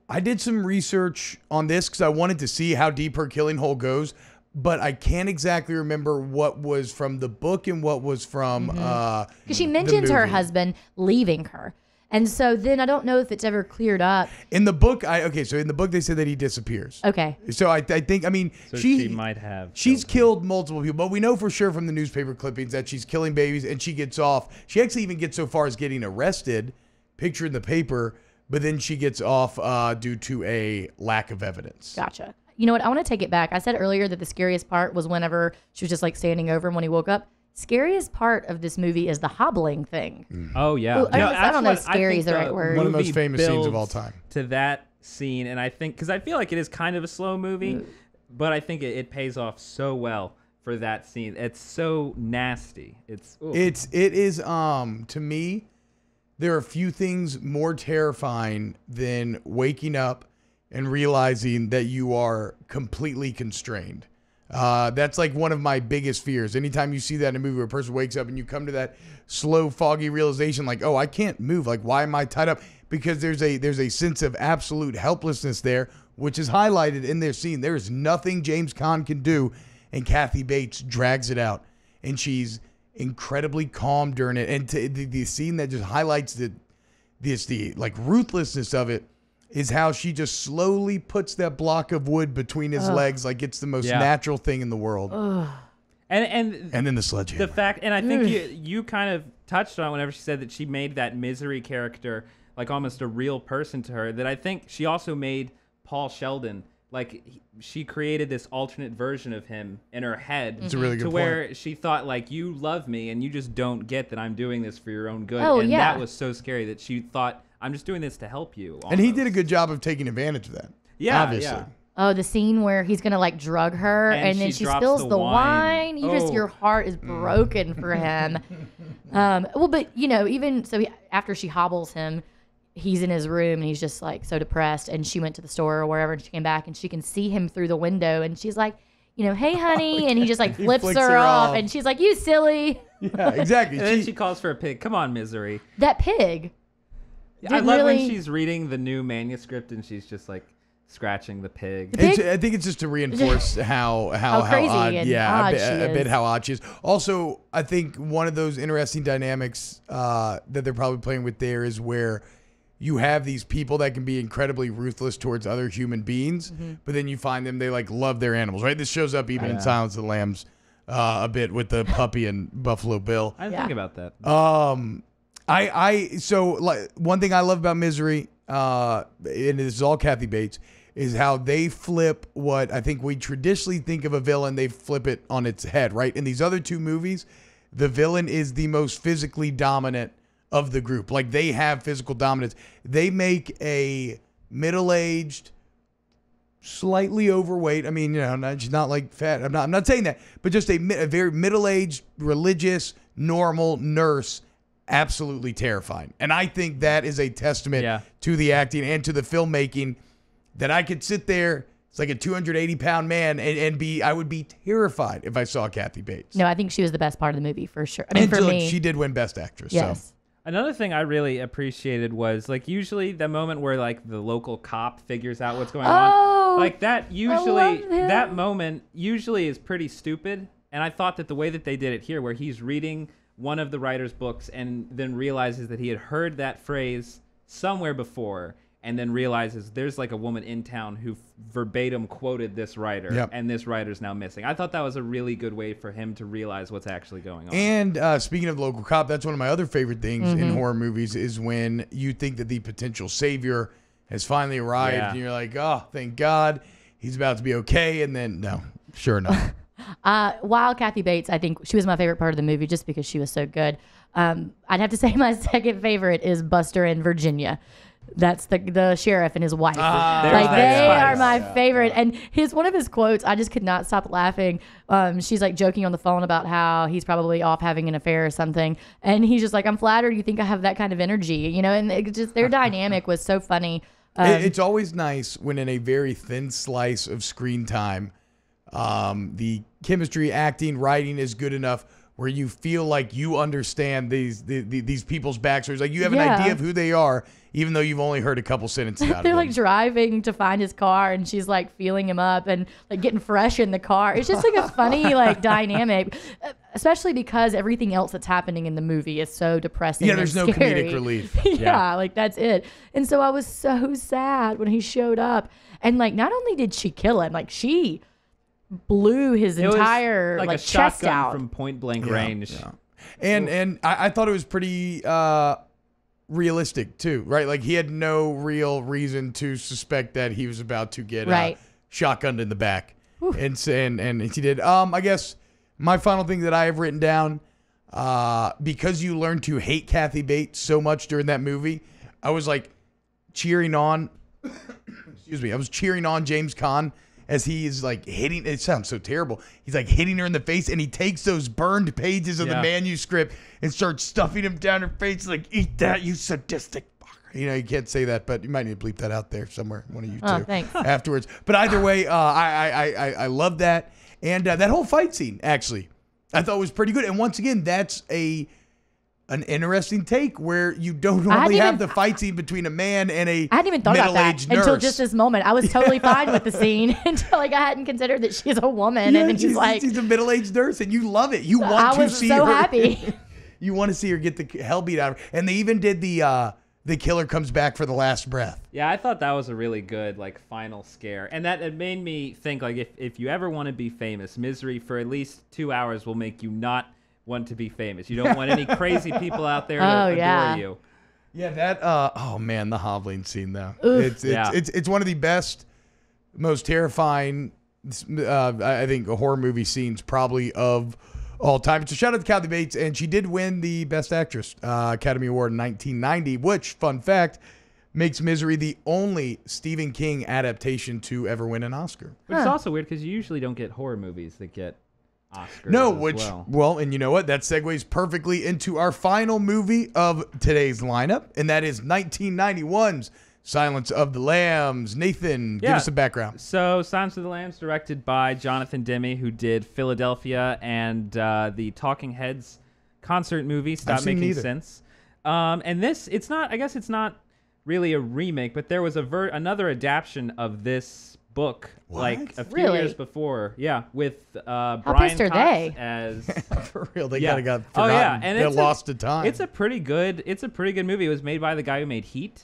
I did some research on this because I wanted to see how deep her killing hole goes, but I can't exactly remember what was from the book and what was from Mm-hmm. uh Because she mentions her husband leaving her. And so then I don't know if it's ever cleared up. In the book, I okay, so in the book they said that he disappears. Okay. So I, I think I mean So she, she might have she's killed killed multiple people, but we know for sure from the newspaper clippings that she's killing babies, and she gets off. She actually even gets so far as getting arrested, pictured in the paper, but then she gets off uh, due to a lack of evidence. Gotcha. You know what? I want to take it back. I said earlier that the scariest part was whenever she was just like standing over him when he woke up. Scariest part of this movie is the hobbling thing. Oh yeah, Well, I don't- No, I don't know if that's what scary think is the right word. One of the most movie famous scenes of all builds time. To that scene, and I think because I feel like it is kind of a slow movie, but I think it, it pays off so well for that scene. It's so nasty. It's ooh. It's it is um to me, there are few things more terrifying than waking up and realizing that you are completely constrained. Uh, that's like one of my biggest fears. Anytime you see that in a movie where a person wakes up and you come to that slow, foggy realization, like, oh, I can't move. Like, why am I tied up? Because there's a there's a sense of absolute helplessness there, which is highlighted in their scene. There is nothing James Caan can do, and Kathy Bates drags it out, and she's incredibly calm during it. And to, the, the scene that just highlights the this the like ruthlessness of it is how she just slowly puts that block of wood between his Ugh. legs like it's the most Yeah. natural thing in the world. and and And then the sledgehammer. the fact, and I think you you kind of touched on it whenever she said that she made that misery character like almost a real person to her. That I think she also made Paul Sheldon like he- she created this alternate version of him in her head. It's a really good to point. where she thought like, you love me and you just don't get that I'm doing this for your own good. Oh, and yeah. that was so scary that she thought I'm just doing this to help you. And he almost. did a good job of taking advantage of that. Yeah, obviously. yeah. Oh, the scene where he's gonna like drug her, And and, then she she drops spills the the, wine. wine. You just Oh. your heart is broken for him. Um, well, but you know, even so, he, after she hobbles him, he's in his room and he's just like so depressed. And she went to the store or wherever, and she came back and she can see him through the window, and she's like, you know, hey, honey, and he just like He flips, flicks her, her off, off. and she's like, you silly, Yeah, exactly. And then She- she calls for a pig. Come on, misery. that pig. I Didn't love when really- she's reading the new manuscript and she's just like scratching the pig. The It's, pig- I think it's just to reinforce how how, How crazy odd, and yeah, odd a, bit, she a bit is. how odd she is. Also, I think one of those interesting dynamics uh, that they're probably playing with there is where you have these people that can be incredibly ruthless towards other human beings, Mm-hmm. but then you find them they like love their animals, right? This shows up even in Yeah. Silence of the Lambs uh, a bit with the puppy and Buffalo Bill. I didn't Yeah. think about that. Um, I, I, so like one thing I love about Misery, uh, and this is all Kathy Bates, is how they flip what I think we traditionally think of a villain. They flip it on its head, right? In these other two movies, the villain is the most physically dominant of the group. Like they have physical dominance. They make a middle-aged, slightly overweight. I mean, you know, not, she's not like fat. I'm not. I'm not saying that, but just a, mi- a very middle-aged, religious, normal nurse. Absolutely terrifying. And I think that is a testament Yeah. to the acting and to the filmmaking that I could sit there. It's like a two hundred eighty pound man and, and be, I would be terrified if I saw Kathy Bates. No, I think she was the best part of the movie for sure. I mean, and for look, me, she did win Best Actress. yes. So. Another thing I really appreciated was like usually the moment where like the local cop figures out what's going Oh, on. Like that usually love him. that moment usually is pretty stupid. And I thought that the way that they did it here where he's reading one of the writer's books and then realizes that he had heard that phrase somewhere before and then realizes there's like a woman in town who verbatim quoted this writer Yep. and this writer's now missing. I thought that was a really good way for him to realize what's actually going on. And uh, speaking of local cop, that's one of my other favorite things Mm-hmm. in horror movies is when you think that the potential savior has finally arrived Yeah. and you're like, oh, thank God he's about to be okay. And then, no, sure enough. Uh, while Kathy Bates, I think she was my favorite part of the movie just because she was so good. Um, I'd have to say my second favorite is Buster in Virginia. That's the the sheriff and his wife. Ah, There's like that they spice. are my Yeah, favorite. And his one of his quotes, I just could not stop laughing. Um, she's like joking on the phone about how he's probably off having an affair or something, and he's just like, "I'm flattered you think I have that kind of energy," you know. And it just their dynamic was so funny. Um, It- it's always nice when in a very thin slice of screen time, um, the chemistry, acting, writing is good enough where you feel like you understand these the, the, these people's backstories. Like you have an Yeah. idea of who they are, even though you've only heard a couple sentences out of They're him. like driving to find his car, and she's like feeling him up and like getting fresh in the car. It's just like a funny like dynamic, especially because everything else that's happening in the movie is so depressing. Yeah, there's and no scary. comedic relief. yeah, Yeah. like that's it. And so I was so sad when he showed up, and like not only did she kill him, like she blew his It was entire like, like, a chest shotgun out. from point blank Yeah, range. yeah. And and I, I thought it was pretty uh, realistic too, right? Like he had no real reason to suspect that he was about to get Right. uh, shotgunned in the back, and s- and and he did. Um, I guess my final thing that I have written down, uh, because you learn to hate Kathy Bates so much during that movie, I was like cheering on. excuse me, I was cheering on James Caan as he is like hitting, it sounds so terrible. He's like hitting her in the face, and he takes those burned pages of Yeah. the manuscript and starts stuffing them down her face like, eat that, you sadistic fucker. You know, you can't say that, but you might need to bleep that out there somewhere, one of you Oh, two, thanks. afterwards. But either way, uh, I, I, I, I love that. And uh, that whole fight scene, actually, I thought was pretty good. And once again, that's a an interesting take where you don't normally have even- the fight scene between a man and a I hadn't even thought about that middle-aged nurse. until just this moment. I was totally fine with the scene until like I hadn't considered that she's a woman, Yeah, and then she's, he's like, she's a middle-aged nurse, and you love it. You want I to was see so her. happy. You want to see her get the hell beat out of her. And they even did the uh, the killer comes back for the last breath. Yeah, I thought that was a really good like final scare, and that it made me think like if if you ever want to be famous, Misery for at least two hours will make you not want to be famous. You don't want any crazy people out there to Oh, adore yeah. you. Yeah, that. Uh, oh man, the hobbling scene though. Oof. It's it's, Yeah. it's it's one of the best, most terrifying, uh, I think, horror movie scenes probably of all time. So shout out to Kathy Bates, and she did win the Best Actress uh, Academy Award in nineteen ninety, which, fun fact, makes Misery the only Stephen King adaptation to ever win an Oscar. Which is Huh. also weird because you usually don't get horror movies that get Oscars. No, as which, well. well, and you know what? That segues perfectly into our final movie of today's lineup, and that is nineteen ninety-one's Silence of the Lambs. Nathan, give Yeah. us some background. So, Silence of the Lambs, directed by Jonathan Demme, who did Philadelphia and uh, the Talking Heads concert movie. Stop seen Making neither. Sense. Um, and this, it's not. I guess it's not really a remake, but there was a ver- another adaptation of this book, What? like a few Really? years before. Yeah, with uh, How Brian pissed are Cox they? as. For real, they Yeah. kind of got Oh, forgotten. yeah, and They're it's a- lost to time. It's a pretty good. It's a pretty good movie. It was made by the guy who made Heat.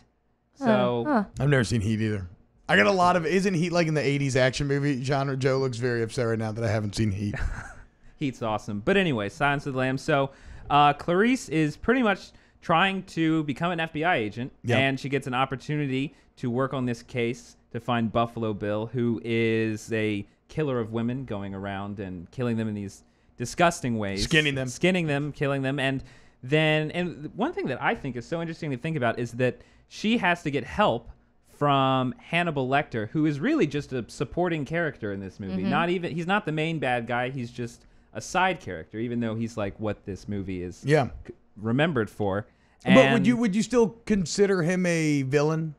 So. huh. I've never seen Heat either. I got a lot of. Isn't Heat like in the eighties action movie genre? Joe looks very upset right now that I haven't seen Heat. Heat's awesome. But anyway, Silence of the Lambs. So uh, Clarice is pretty much trying to become an F B I agent, Yep. and she gets an opportunity to work on this case to find Buffalo Bill, who is a killer of women going around and killing them in these disgusting ways. Skinning them. Skinning them, killing them. And then, and one thing that I think is so interesting to think about is that she has to get help from Hannibal Lecter, who is really just a supporting character in this movie. Mm-hmm. Not even, he's not the main bad guy. He's just a side character, even though he's like what this movie is Yeah, c- remembered for. but would And you would you still consider him a villain?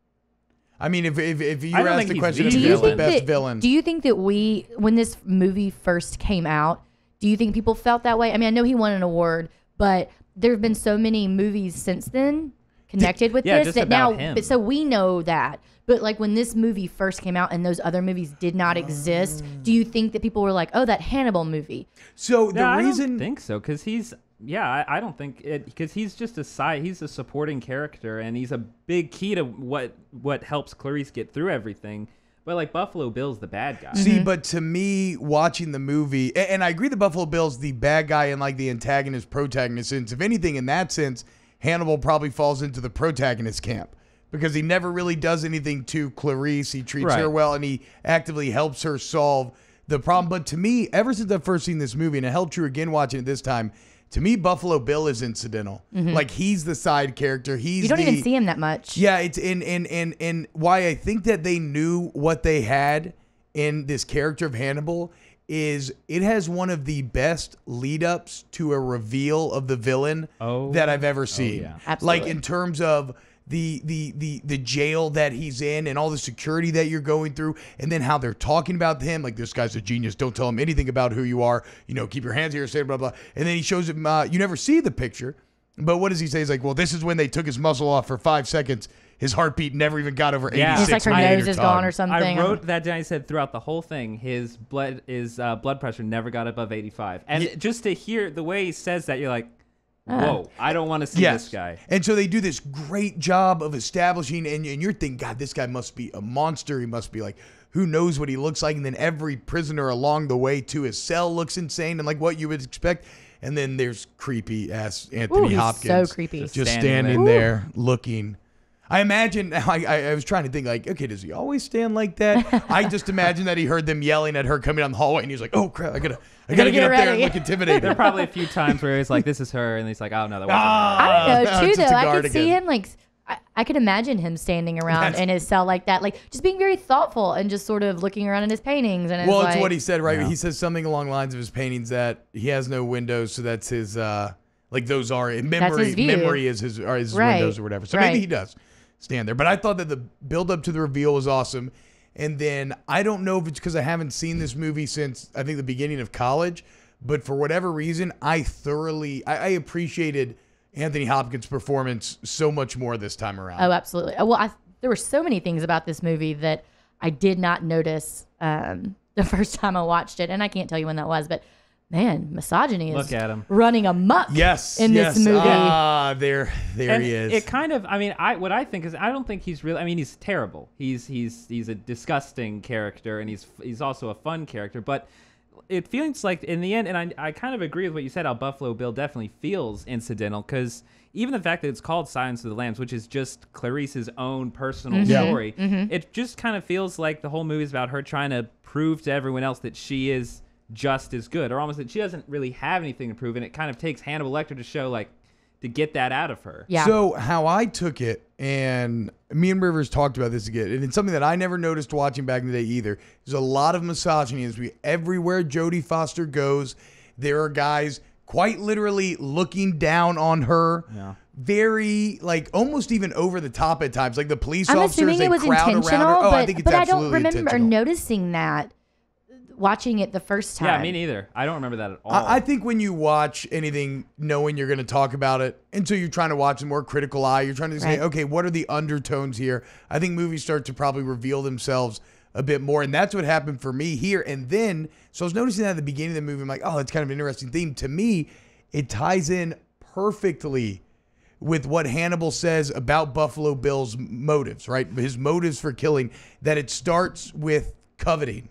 I mean, if if, if you I were don't asked think the he's question, the if Do he you was the think best that, villain, Do you think that we, when this movie first came out, do you think people felt that way? I mean, I know he won an award, but there have been so many movies since then connected with Yeah, this just that now, about him. but so we know that. But like when this movie first came out and those other movies did not exist, do you think that people were like, "Oh, that Hannibal movie"? so the no, I reason don't think so, because he's yeah, I, I don't think it because he's just a side. He's a supporting character, and he's a big key to what what helps Clarice get through everything. But like Buffalo Bill's the bad guy. See, but to me, watching the movie, a- and I agree that Buffalo Bill's the bad guy and like the antagonist protagonist sense. If anything, in that sense, Hannibal probably falls into the protagonist camp because he never really does anything to Clarice. He treats her Right. well and he actively helps her solve the problem. But to me, ever since I've first seen this movie, and it held true again watching it this time, to me, Buffalo Bill is incidental. Like he's the side character. He's You don't the, even see him that much. Yeah, it's in and and and why I think that they knew what they had in this character of Hannibal is it has one of the best lead ups to a reveal of the villain Oh. that I've ever seen. yeah. Absolutely. Like in terms of the the the the jail that he's in and all the security that you're going through, and then how they're talking about him, like this guy's a genius. Don't tell him anything about who you are. You know, keep your hands here, say blah blah. And then he shows him. Uh, you never see the picture, But what does he say? He's like, well, this is when they took his muzzle off for five seconds. His heartbeat never even got over Yeah. eighty-six. It's like her millimeter nose is tone. gone or something. I wrote that down. He said throughout the whole thing, his blood his uh, blood pressure never got above eighty-five. And Yeah. just to hear the way he says that, you're like, whoa, I don't want to see Yes. this guy. And so they do this great job of establishing, and, and you're thinking, God, this guy must be a monster. He must be like, who knows what he looks like. And then every prisoner along the way to his cell looks insane and like what you would expect. And then there's creepy ass Anthony Ooh, he's Hopkins. so creepy. Just Standing standing, there. there looking. I imagine, I, I, I was trying to think like, okay, does he always stand like that? I just imagine that he heard them yelling at her coming down the hallway and he was like, oh crap, I gotta, I gotta get get up there and ready. look intimidating. There are probably a few times where he's like, this is her. And he's like, oh, no, that wasn't her. Ah, I don't know no, too it's though. just a I guard could see again. him like I, I could imagine him standing around That's- in his cell like that, like just being very thoughtful and just sort of looking around in his paintings. And Well, it's it's like, what he said, right? Yeah. He says something along the lines of his paintings that he has no windows, so that's his, uh, like those are memory. his view. Memory is his, are his Right. windows or whatever. So Right. maybe he does stand there. But I thought that the build up to the reveal was awesome. And then I don't know if it's because I haven't seen this movie since I think the beginning of college, but for whatever reason, I thoroughly, I, I appreciated Anthony Hopkins' performance so much more this time around. Oh, absolutely. Well, I, there were so many things about this movie that I did not notice um, the first time I watched it, and I can't tell you when that was, but man, misogyny is Look at him. running amok. Yes, in yes. this movie. Ah, there, there And he is. It kind of, I mean, I what I think is, I don't think he's really. I mean, he's terrible. He's he's he's a disgusting character, and he's he's also a fun character. But it feels like in the end, and I I kind of agree with what you said. How Buffalo Bill definitely feels incidental, because even the fact that it's called Silence of the Lambs, which is just Clarice's own personal Mm-hmm. Yeah. story, it just kind of feels like the whole movie is about her trying to prove to everyone else that she is just as good, or almost that she doesn't really have anything to prove, and it kind of takes Hannibal Lecter to show like to get that out of her. Yeah. So how I took it, and me and Rivers talked about this again, and it's something that I never noticed watching back in the day either. There's a lot of misogyny as we everywhere Jodie Foster goes. There are guys quite literally looking down on her. Yeah. Very like almost even over the top at times. Like the police I'm officers, assuming they it was crowd around her. intentional, Oh, but, I think it's but I absolutely don't remember intentional. noticing that watching it the first time. Yeah, me neither. I don't remember that at all. I, I think when you watch anything knowing you're going to talk about it, until you're trying to watch a more critical eye, you're trying to say, Right. okay, what are the undertones here? I think movies start to probably reveal themselves a bit more. And that's what happened for me here. And then, so I was noticing that at the beginning of the movie, I'm like, oh, that's kind of an interesting theme. To me, it ties in perfectly with what Hannibal says about Buffalo Bill's motives, right? His motives for killing, that it starts with coveting.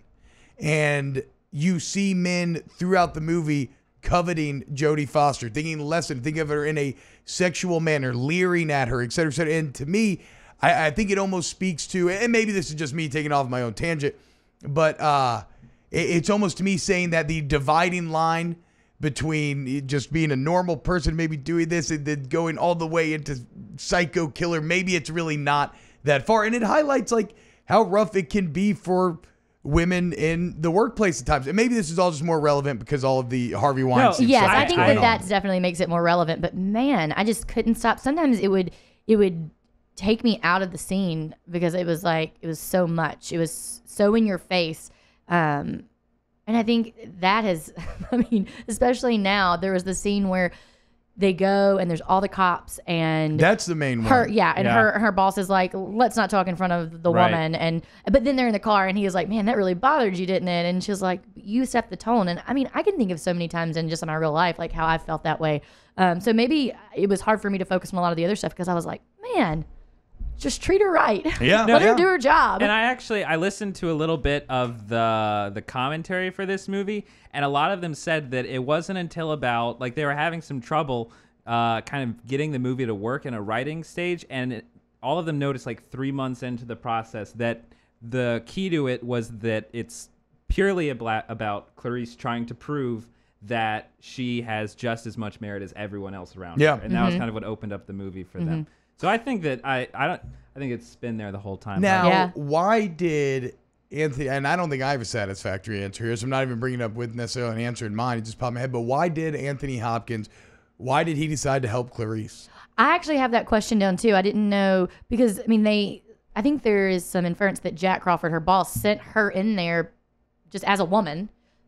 And you see men throughout the movie coveting Jodie Foster, thinking less and thinking of her in a sexual manner, leering at her, et cetera, et cetera. And to me, I, I think it almost speaks to, and maybe this is just me taking off my own tangent, but uh, it, it's almost to me saying that the dividing line between just being a normal person, maybe doing this, and then going all the way into psycho killer, maybe it's really not that far. And it highlights like how rough it can be for women in the workplace at times. And maybe this is all just more relevant because all of the Harvey Weinstein Yes, stuff I that's think going that on. that definitely makes it more relevant. But man, I just couldn't stop. Sometimes it would it would take me out of the scene because it was like it was so much. It was so in your face. Um, and I think that has, I mean, especially now, there was the scene where they go and there's all the cops and That's the main her, one. yeah, and Yeah. her her boss is like, let's not talk in front of the Right. woman, and but then they're in the car and he was like, man, that really bothered you, didn't it? And she was like, you set the tone. And I mean, I can think of so many times in just in my real life like how I felt that way. Um, so maybe it was hard for me to focus on a lot of the other stuff because I was like, man, just treat her right. Yeah. Let yeah. her do her job. And I actually I listened to a little bit of the the commentary for this movie, and a lot of them said that it wasn't until about like they were having some trouble uh, kind of getting the movie to work in a writing stage, and it, all of them noticed like three months into the process that the key to it was that it's purely abla- about Clarice trying to prove that she has just as much merit as everyone else around Yeah. her, and that was kind of what opened up the movie for them. So I think that I I don't I think it's been there the whole time. Now, Yeah. why did Anthony, and I don't think I have a satisfactory answer here, so I'm not even bringing it up with necessarily an answer in mind. It just popped in my head. But why did Anthony Hopkins, why did he decide to help Clarice? I actually have that question down too. I didn't know because I mean they I think there is some inference that Jack Crawford, her boss, sent her in there just as a woman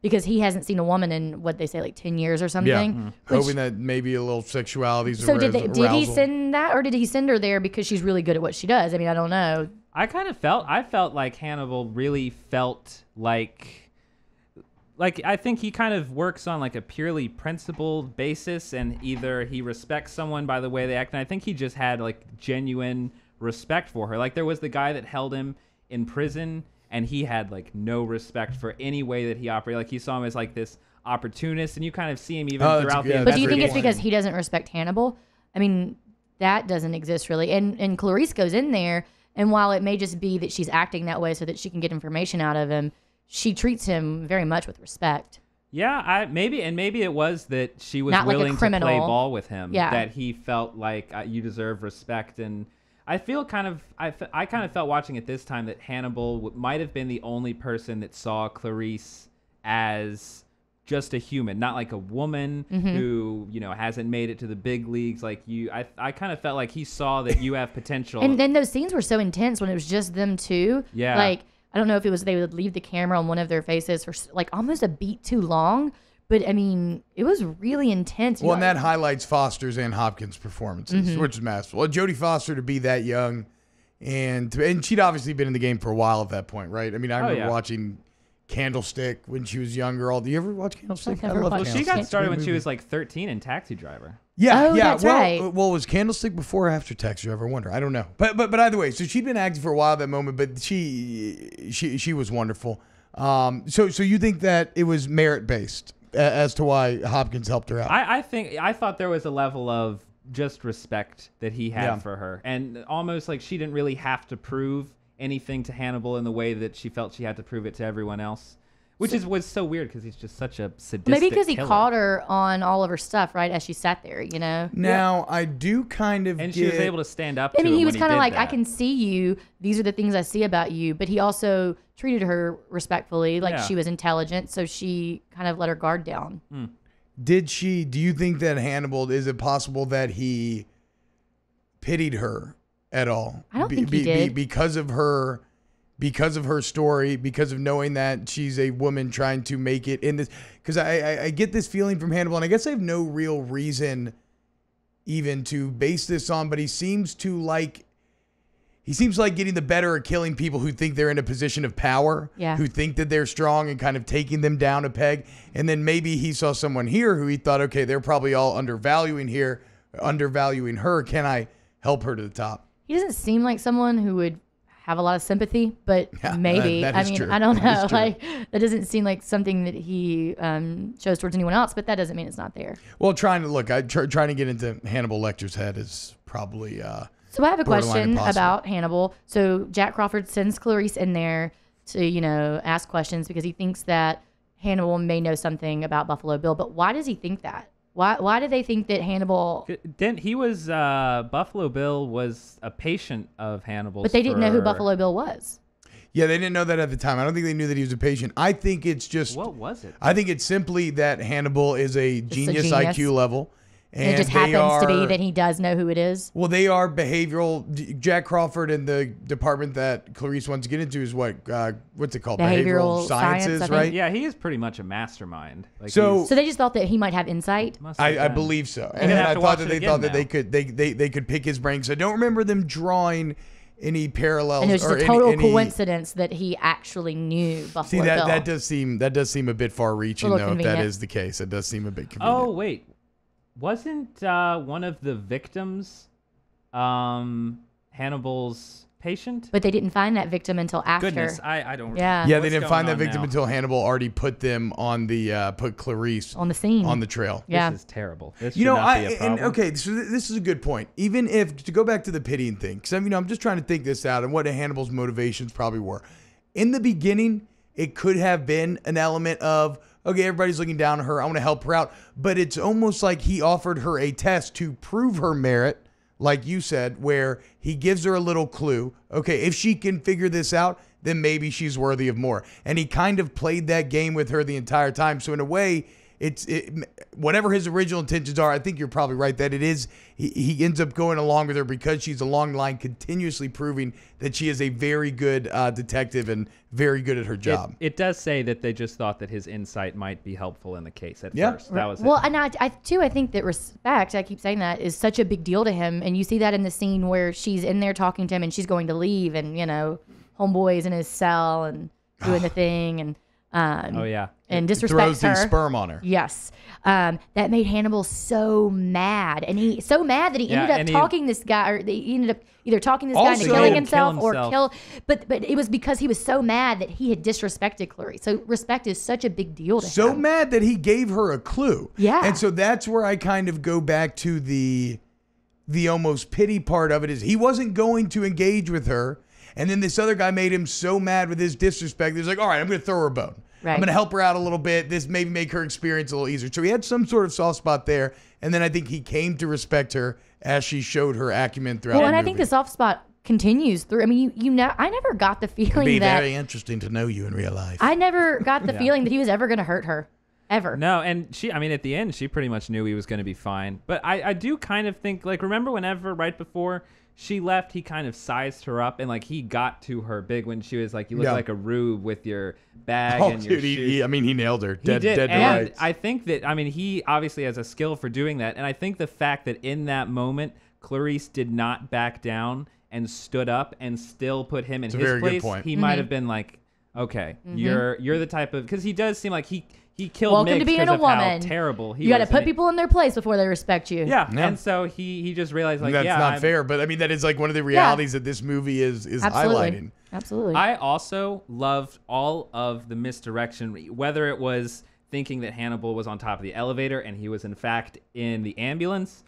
because he hasn't seen a woman in what they say like ten years or something. Yeah, Mm-hmm. hoping that maybe a little sexuality. So did they, did he send that, or did he send her there because she's really good at what she does? I mean, I don't know. I kind of felt I felt like Hannibal really felt like. Like, I think he kind of works on, like, a purely principled basis, and either he respects someone by the way they act, and I think he just had, like, genuine respect for her. Like, there was the guy that held him in prison, and he had, like, no respect for any way that he operated. Like, he saw him as, like, this opportunist, and you kind of see him even oh, throughout yeah, the... But do you think it's point. because he doesn't respect Hannibal? I mean, that doesn't exist, really. And, and Clarice goes in there, and while it may just be that she's acting that way so that she can get information out of him, she treats him very much with respect. Yeah, I maybe and maybe it was that she was Not like a willing to criminal. play ball with him. Yeah. That he felt like uh, you deserve respect, and I feel kind of I, f- I kind of felt watching it this time that Hannibal w- might have been the only person that saw Clarice as just a human, not like a woman Mm-hmm. who you know hasn't made it to the big leagues like you. I I kind of felt like he saw that you have potential. And then those scenes were so intense when it was just them two. Yeah. Like, I don't know if it was they would leave the camera on one of their faces for like almost a beat too long, but I mean, it was really intense. Well, You and know, that highlights Foster's and Hopkins' performances, Mm-hmm. which is masterful. Well, Jodie Foster to be that young, and to, and she'd obviously been in the game for a while at that point, right? I mean, I remember yeah. watching Candlestick when she was younger. All do you ever watch Candlestick? I've never watched well, she Candlestick. got started when she Movie. was like thirteen in Taxi Driver. Yeah, Oh, yeah. that's well, right. uh, well, was Candlestick before or after Taxi Driver? I wonder. I don't know. But but but either way, so she'd been acting for a while at that moment, but she she she was wonderful. Um, so so you think that it was merit based as to why Hopkins helped her out? I, I think I thought there was a level of just respect that he had Yeah. for her, and almost like she didn't really have to prove anything to Hannibal in the way that she felt she had to prove it to everyone else, which is was so weird because he's just such a sadistic maybe because he killer. caught her on all of her stuff, right, as she sat there, you know? now I do kind of and get, she was able to stand up. I to mean, him he when was kind of did like, I that. can see you. These are the things I see about you. But he also treated her respectfully, like Yeah. she was intelligent. So she kind of let her guard down. Did she? Do you think that Hannibal? Is it possible that he pitied her at all? I don't think he did. because of her, because of her story, because of knowing that she's a woman trying to make it in this. Because I, I, I get this feeling from Hannibal, and I guess I have no real reason even to base this on, but he seems to like. He seems like getting the better at killing people who think they're in a position of power, Yeah. who think that they're strong and kind of taking them down a peg. And then maybe he saw someone here who he thought, okay, they're probably all undervaluing here, undervaluing her. Can I help her to the top? He doesn't seem like someone who would have a lot of sympathy, but Yeah, maybe. that- that I is mean, true. I don't That is know. true. Like, that doesn't seem like something that he um, shows towards anyone else, but that doesn't mean it's not there. Well, trying to look, I try, trying to get into Hannibal Lecter's head is probably. Uh, So I have a Borderline question impossible. about Hannibal. So Jack Crawford sends Clarice in there to, you know, ask questions because he thinks that Hannibal may know something about Buffalo Bill. But why does he think that? Why why do they think that Hannibal? Didn't he was uh, Buffalo Bill was a patient of Hannibal's, But they didn't know who for- Buffalo Bill was. yeah, they didn't know that at the time. I don't think they knew that he was a patient. I think it's just. What was it? I think it's simply that Hannibal is a genius, genius. I Q level. And it just they happens to be are- that he does know who it is. Well, they are behavioral. Jack Crawford and the department that Clarice wants to get into is what? Uh, what's it called? Behavioral science, sciences, I think. right? Yeah, he is pretty much a mastermind. Like So- he's- So they just thought that he might have insight. must have I, I been. believe so, You're and, gonna and have I to thought watch that it they again thought that now. they could they, they they could pick his brain. Because I don't remember them drawing any parallels. And it was just or a total any, any- coincidence that he actually knew Buffalo See that Bill. that does seem that does seem a bit far-reaching Little though. If that convenient. is the case, it does seem a bit convenient. Oh wait, wasn't uh, one of the victims um, Hannibal's patient? But they didn't find that victim until after. Goodness, I, I don't. Yeah. yeah, they what's didn't going find that on victim now? until Hannibal already put them on the uh, put Clarice On the scene. on the trail. Yeah. This is terrible. This You should know, not I be a and problem. okay, so th- this is a good point. Even if to go back to the pitying thing, because I mean, I'm just trying to think this out and what Hannibal's motivations probably were. In the beginning, it could have been an element of okay, everybody's looking down on her. I want to help her out, but it's almost like he offered her a test to prove her merit, like you said, where he gives her a little clue. Okay, if she can figure this out, then maybe she's worthy of more. And he kind of played that game with her the entire time. So in a way, it's it, whatever his original intentions are. I think you're probably right that it is. He, he ends up going along with her because she's along the line, continuously proving that she is a very good uh, detective and very good at her job. It, it does say that they just thought that his insight might be helpful in the case at Yeah. first. That was well, it. and I, I too, I think that respect, I keep saying that, is such a big deal to him. And you see that in the scene where she's in there talking to him and she's going to leave, and, you know, homeboy's in his cell and doing the thing, and um, oh yeah, and Throws disrespects the her. sperm on her. Yes, um, that made Hannibal so mad, and he so mad that he Yeah, ended up and he- talking this guy, or he ended up either talking this guy Also- into killing Kill himself, or himself. kill. But but it was because he was so mad that he had disrespected Clarice. So respect is such a big deal to So him. mad that he gave her a clue. Yeah. And so that's where I kind of go back to the the almost pity part of it is he wasn't going to engage with her. And then this other guy made him so mad with his disrespect. He's like, all right, I'm going to throw her a bone. Right. I'm going to help her out a little bit. This maybe make her experience a little easier. So he had some sort of soft spot there. And then I think he came to respect her as she showed her acumen throughout Well, the and I movie. think the soft spot continues through. I mean, you, you know, I never got the It'd feeling be that very interesting to know you in real life. I never got the feeling that he was ever going to hurt her, ever. No, and she, I mean, at the end, she pretty much knew he was going to be fine. But I, I do kind of think, like, remember whenever, right before she left, he kind of sized her up, and, like, he got to her big when she was like, you look Yeah. like a rube with your bag oh, and your dude, he, shoes. he, I mean, he nailed her. He Dead, did, dead to and rights. I think that, I mean, he obviously has a skill for doing that, and I think the fact that in that moment, Clarice did not back down and stood up and still put him in It's a his very good place, point. he Mm-hmm. might have been like, okay, you're you're the type of, because he does seem like he he killed Welcome Miggs to being because a of woman. how terrible he You got to was, put and it- people in their place before they respect you. Yeah. Yeah. and so he he just realized like, That's yeah, not I'm- fair, but I mean, that is like one of the realities that this movie is is Absolutely. highlighting. Absolutely. I also loved all of the misdirection, whether it was thinking that Hannibal was on top of the elevator and he was in fact in the ambulance,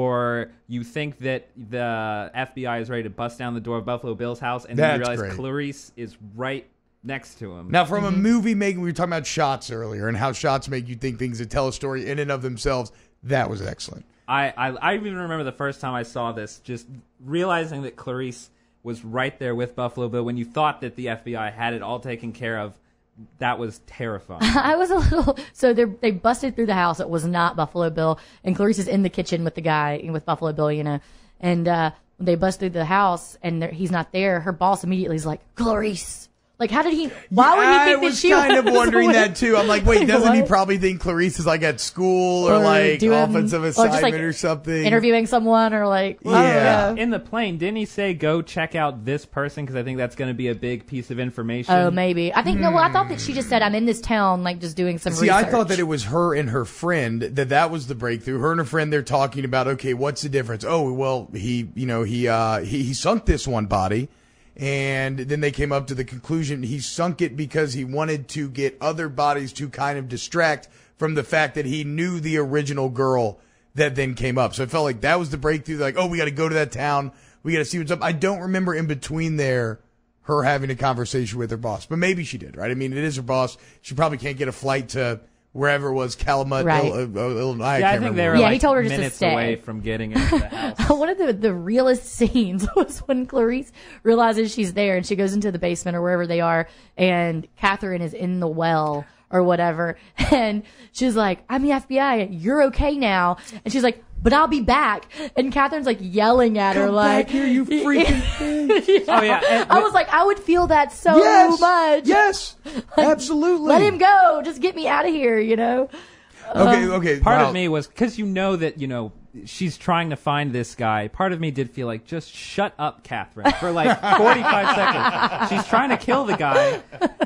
or you think that the F B I is ready to bust down the door of Buffalo Bill's house and then you That's realize great. Clarice is right next to him. Now, from a movie making, we were talking about shots earlier and how shots make you think things that tell a story in and of themselves. That was excellent. I, I, I even remember the first time I saw this, just realizing that Clarice was right there with Buffalo Bill when you thought that the F B I had it all taken care of. That was terrifying. I was a little. So they they busted through the house. It was not Buffalo Bill, and Clarice is in the kitchen with the guy with Buffalo Bill, you know. And uh, when they bust through the house and there- he's not there, her boss immediately is like, Clarice. Like, how did he? Why would he I think that was she kind of was wondering with- that too. I'm like, wait, Like, doesn't he what? probably think Clarice is like at school or, Or like doing- offensive or just, assignment like, or something? interviewing someone or like, I don't Yeah. know. In the plane, didn't he say go check out this person? Because I think that's going to be a big piece of information. Oh, maybe. I think no. Well, I thought that she just said, "I'm in this town, like just doing some See, research." I thought that it was her and her friend, that that was the breakthrough. Her and her friend, they're talking about, okay, what's the difference? Oh, well, he, you know, he, uh, he, he sunk this one body. And then they came up to the conclusion he sunk it because he wanted to get other bodies to kind of distract from the fact that he knew the original girl that then came up. So it felt like that was the breakthrough. Like, oh, we got to go to that town. We got to see what's up. I don't remember in between there her having a conversation with her boss, but maybe she did, right? I mean, it is her boss. She probably can't get a flight to wherever it was, Calumet, Right. Il- Il- Illinois. I Yeah, I can't think remember they were where. Yeah, like he told her just to minutes stay. away from getting into the house. One of the, the realest scenes was when Clarice realizes she's there and she goes into the basement or wherever they are, and Catherine is in the well or whatever. And she's like, I'm the F B I. You're okay now. And she's like, but I'll be back. And Catherine's like yelling at her Come like, back here, you freaking thing. Oh, yeah, and- I was like, I would feel that so Yes, much. yes, absolutely. Let him go. Just get me out of here, you know? Okay, okay. Part wow. of me was, because you know that, you know, she's trying to find this guy. Part of me did feel like, just shut up, Catherine, for like forty-five seconds. She's trying to kill the guy.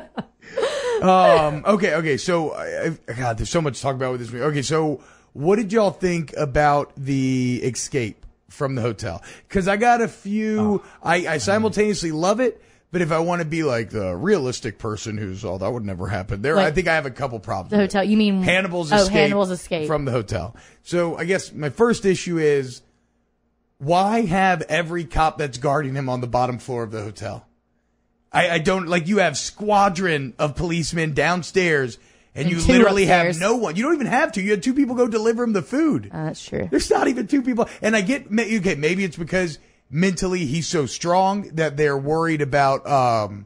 Um, okay, okay. So, I, I- God, there's so much to talk about with this movie. Okay, so what did y'all think about the escape from the hotel? Because I got a few. Oh. I, I simultaneously love it, but if I want to be like the realistic person who's, oh, that would never happen. There, I Like, think I have a couple problems. The with it. hotel. You mean Hannibal's oh, escape, Hannibal's escape. from the hotel. So I guess my first issue is, why have every cop that's guarding him on the bottom floor of the hotel? I, I don't, like, you have squadron of policemen downstairs and, And you two literally upstairs. have no one. You don't even have to. You had two people go deliver him the food. Uh, that's true. There's not even two people. And I get, ma- okay, maybe it's because mentally he's so strong that they're worried about, um,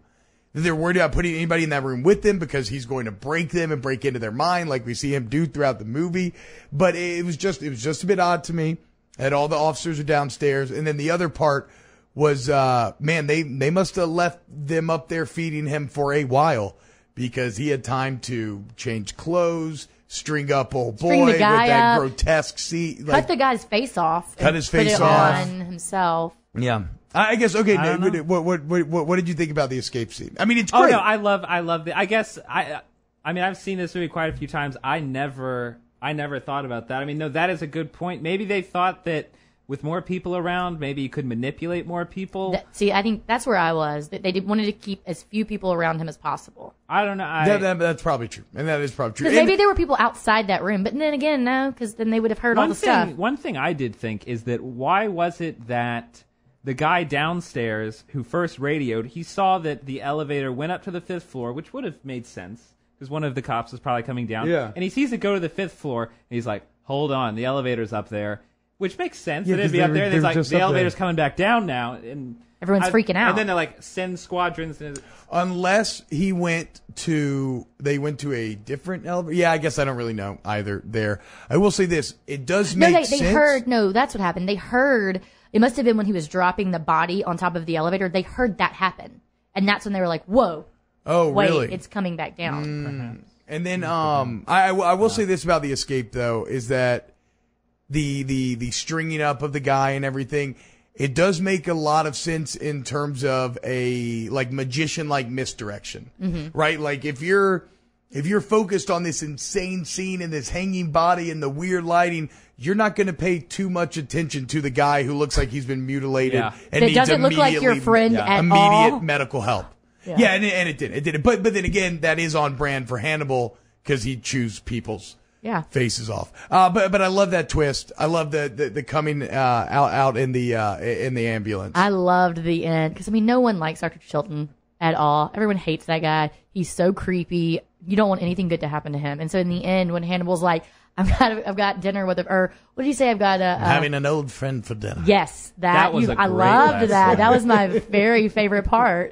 that they're worried about putting anybody in that room with them because he's going to break them and break into their mind like we see him do throughout the movie. But it was just, it was just a bit odd to me that all the officers are downstairs. And then the other part was, uh, man, they, they must have left them up there feeding him for a while because he had time to change clothes, string up old boy String the with guy that up, grotesque seat. Cut the guy's face off. Cut and his put face it off. on himself. Yeah. I I guess, okay, I don't know. what, what, what, what, what did you think about the escape scene? I mean, it's Oh great. no, I love, I love the. I guess I, I mean, I've seen this movie quite a few times. I never, I never thought about that. I mean, no, that is a good point. Maybe they thought that with more people around, maybe you could manipulate more people. That, see, I think that's where I was. That they did, wanted to keep as few people around him as possible. I don't know. I, That, that, that's probably true. And that is probably true. Because And- maybe there were people outside that room, but then again, no, because then they would have heard all one the thing, stuff. one thing I did think is that why was it that the guy downstairs who first radioed, he saw that the elevator went up to the fifth floor, which would have made sense because one of the cops was probably coming down. Yeah. And he sees it go to the fifth floor, and he's like, "Hold on, the elevator's up there," which makes sense. Yeah, that 'cause it'd be they up were- there. And they it's were like just the up elevator's there. coming back down now, and Everyone's I- freaking out. And then they're like, "Send squadrons." And Unless he went to, they went to a different elevator. Yeah, I guess I don't really know either there. I will say this. It does No, make they, they sense. heard. No, that's what happened. They heard. It must have been when he was dropping the body on top of the elevator. They heard that happen, and that's when they were like, "Whoa, Oh, wait, really? it's coming back down." And then, um, I, I will- I will say this about the escape though, is that the, the, the stringing up of the guy and everything, it does make a lot of sense in terms of a, like, magician-like misdirection, right? Like, if you're, if you're focused on this insane scene and this hanging body and the weird lighting, you're not going to pay too much attention to the guy who looks like he's been mutilated Yeah. and That needs doesn't look like your immediately- friend yeah. at immediate all. medical help. Yeah. Yeah, and, it- and it did. It did. But but then again, that is on brand for Hannibal because he chews people's Yeah. faces off. Uh, but but I love that twist. I love the the, the coming uh, out out in the uh, in the ambulance. I loved the end because I mean, no one likes Doctor Chilton at all. Everyone hates that guy. He's so creepy. You don't want anything good to happen to him. And so in the end, when Hannibal's like, "I've got I've got dinner with," a, or what did you say? I've got a. a Having an old friend for dinner. Yes, that, That was you, a I great loved last that. line. That was my very favorite part.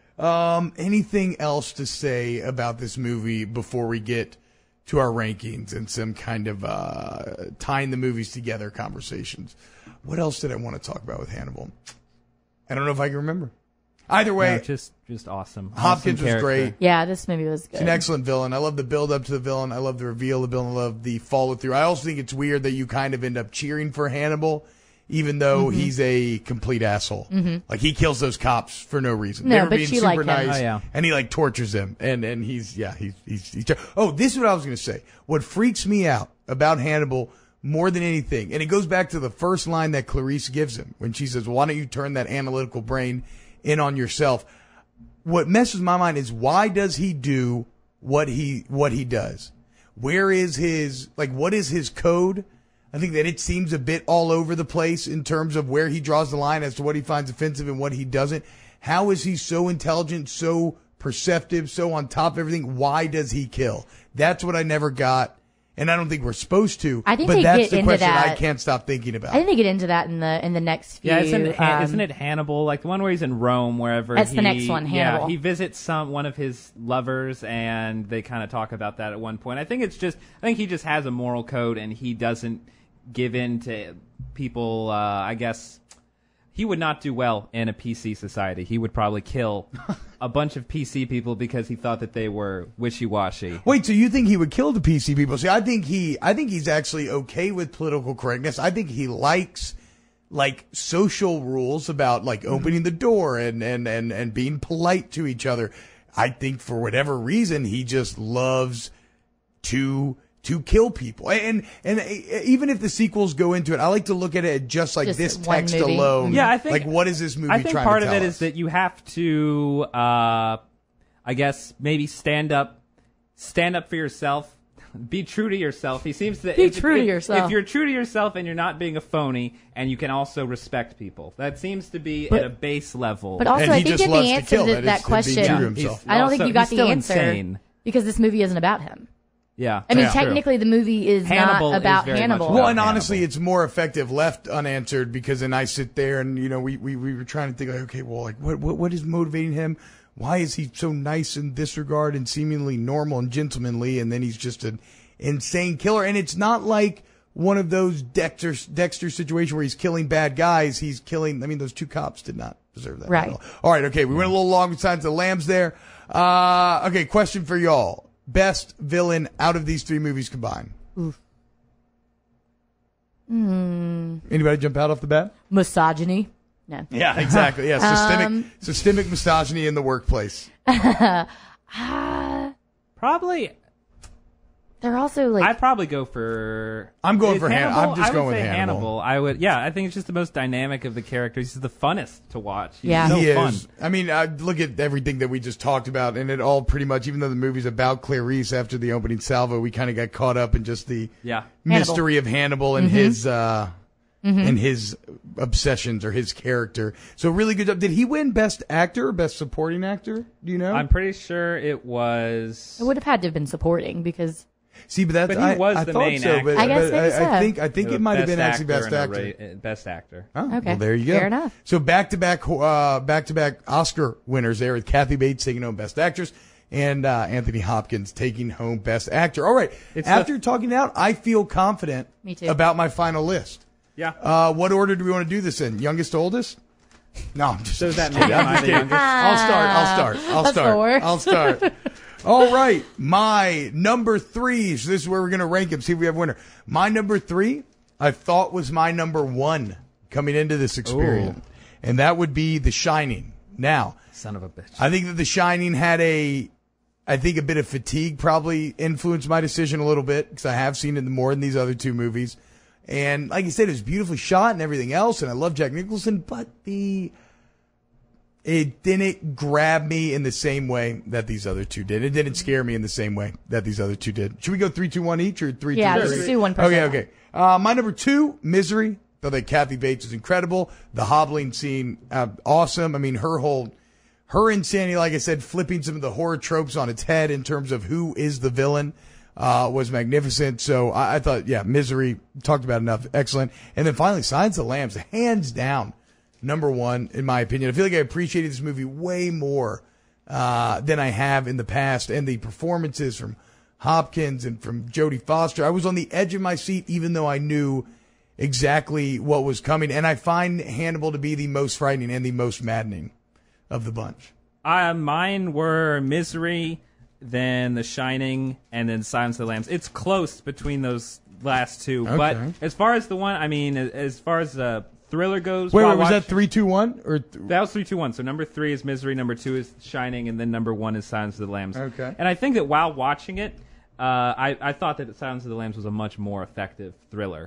Um, anything else to say about this movie before we get to our rankings and some kind of uh, tying the movies together conversations? What else did I want to talk about with Hannibal? I don't know if I can remember. Either way, No, just just awesome. Hopkins Awesome was character. great. Yeah, this movie was good. He's an excellent villain. I love the build up to the villain. I love the reveal of the villain. I love the follow through. I also think it's weird that you kind of end up cheering for Hannibal, even though Mm-hmm. he's a complete asshole. Like he kills those cops for no reason. No, they were but being she super liked him. nice, Oh, yeah. and he like tortures them. And and he's yeah he's he's, he's oh this is what I was gonna say. What freaks me out about Hannibal more than anything, and it goes back to the first line that Clarice gives him when she says, "Why don't you turn that analytical brain in on yourself?" What messes my mind is why does he do what he what he does? Where is his like what is his code? I think that it seems a bit all over the place in terms of where he draws the line as to what he finds offensive and what he doesn't. How is he so intelligent, so perceptive, so on top of everything? Why does he kill? That's what I never got, and I don't think we're supposed to. I think but they that's get the into question I that. can't stop thinking about. I think they get into that in the in the next few. Yeah, isn't it, Han- um, isn't it Hannibal? Like the one where he's in Rome, wherever. That's he, the next one, Hannibal. Yeah, he visits some one of his lovers, and they kind of talk about that at one point. I think it's just, I think he just has a moral code, and he doesn't give in to people. Uh, I guess he would not do well in a P C society. He would probably kill a bunch of P C people because he thought that they were wishy-washy. Wait, so you think he would kill the P C people? See, I think he, I think he's actually okay with political correctness. I think he likes like social rules about like opening the door and, and, and, and being polite to each other. I think for whatever reason, he just loves to, to kill people. And, and even if the sequels go into it, I like to look at it just like Just this one text movie. alone. Yeah, I think- like what is this movie I think trying part to of tell it us? is that you have to, uh, I guess, maybe stand up, stand up for yourself, be true to yourself. He seems to Be if, true to if- yourself. If you're true to yourself and you're not being a phony, and you can also respect people, that seems to be But- at a base level. But also, And I he think just that loves the to answer kill. to That that, is- question. to be true to Yeah, himself. he's I don't think also- you got he's still the answer insane. because this movie isn't about him. Yeah. I mean, Yeah. technically, the movie is Hannibal not is about very much Hannibal. about Well, and Hannibal. honestly, it's more effective left unanswered because then I sit there and, you know, we, we, we were trying to think, like, okay, well, like, what, what, what is motivating him? Why is he so nice in this regard and seemingly normal and gentlemanly? And then he's just an insane killer. And it's not like one of those Dexter, Dexter situations where he's killing bad guys. He's killing, I mean, those two cops did not deserve that. Right. All right. Okay. We went a little long with Silence of the Lambs there. Uh, okay. Question for y'all. Best villain out of these three movies combined. Oof. Mm. Anybody jump out off the bat? Misogyny. No. Yeah, exactly. Yeah, systemic, Um, systemic misogyny in the workplace. Ah, Probably, they're also like. I'd probably go for. I'm going Is for Han- I'm just I would going with say Hannibal. I would. Yeah, I think it's just the most dynamic of the characters. He's the funnest to watch. He's Yeah. so he fun. is. I mean, I look at everything that we just talked about, and it all pretty much, even though the movie's about Clarice after the opening salvo, we kind of got caught up in just the Yeah. mystery of Hannibal and his uh, and his obsessions or his character. So really good job. Did he win Best Actor or Best Supporting Actor? Do you know? I'm pretty sure it was. It would have had to have been supporting because. See, but that's But he I, was I the thought main so, actor. but I guess but maybe I, so. I think I think it might have been actually Best actor Actor. and a ra- Best actor. Oh, Okay. well, there you go. Fair enough. So back to back, uh, back to back Oscar winners there with Kathy Bates taking home Best Actress and uh, Anthony Hopkins taking home Best Actor. All right. It's After the- talking it out, I feel confident Me too. about my final list. Yeah. Uh, what order do we want to do this in? Youngest to oldest? No, I'm just. So does that kidding. mean I'm am I just the kidding. youngest? I'll start. I'll start. I'll That's the start. worst. I'll start. All right. My number three. So this is where we're going to rank them, see if we have a winner. My number three, I thought was my number one coming into this experience. Ooh. And that would be The Shining. Now, Son of a bitch. I think that The Shining had a, I think a bit of fatigue probably influenced my decision a little bit because I have seen it more than these other two movies. And like you said, it was beautifully shot and everything else. And I love Jack Nicholson, but the, it didn't grab me in the same way that these other two did. It didn't scare me in the same way that these other two did. Should we go three, two, one each or three, Yeah, two, let's three? just do one person. Okay, okay. Uh, my number two, Misery. Thought that Kathy Bates was incredible. The hobbling scene, uh, awesome. I mean, her whole, her insanity, like I said, flipping some of the horror tropes on its head in terms of who is the villain, uh, was magnificent. So I, I thought, yeah, Misery, talked about enough. Excellent. And then finally, Silence of the Lambs, hands down, number one, in my opinion. I feel like I appreciated this movie way more, uh, than I have in the past. And the performances from Hopkins and from Jodie Foster, I was on the edge of my seat, even though I knew exactly what was coming. And I find Hannibal to be the most frightening and the most maddening of the bunch. Uh, mine were Misery, then The Shining, and then Silence of the Lambs. It's close between those last two. Okay. But as far as the one, I mean, as far as the thriller goes. Wait, while wait, was that watching- three, two, one, or th- That was three, two, one. So number three is Misery, number two is Shining, and then number one is Silence of the Lambs. Okay. And I think that while watching it, uh, I, I thought that Silence of the Lambs was a much more effective thriller.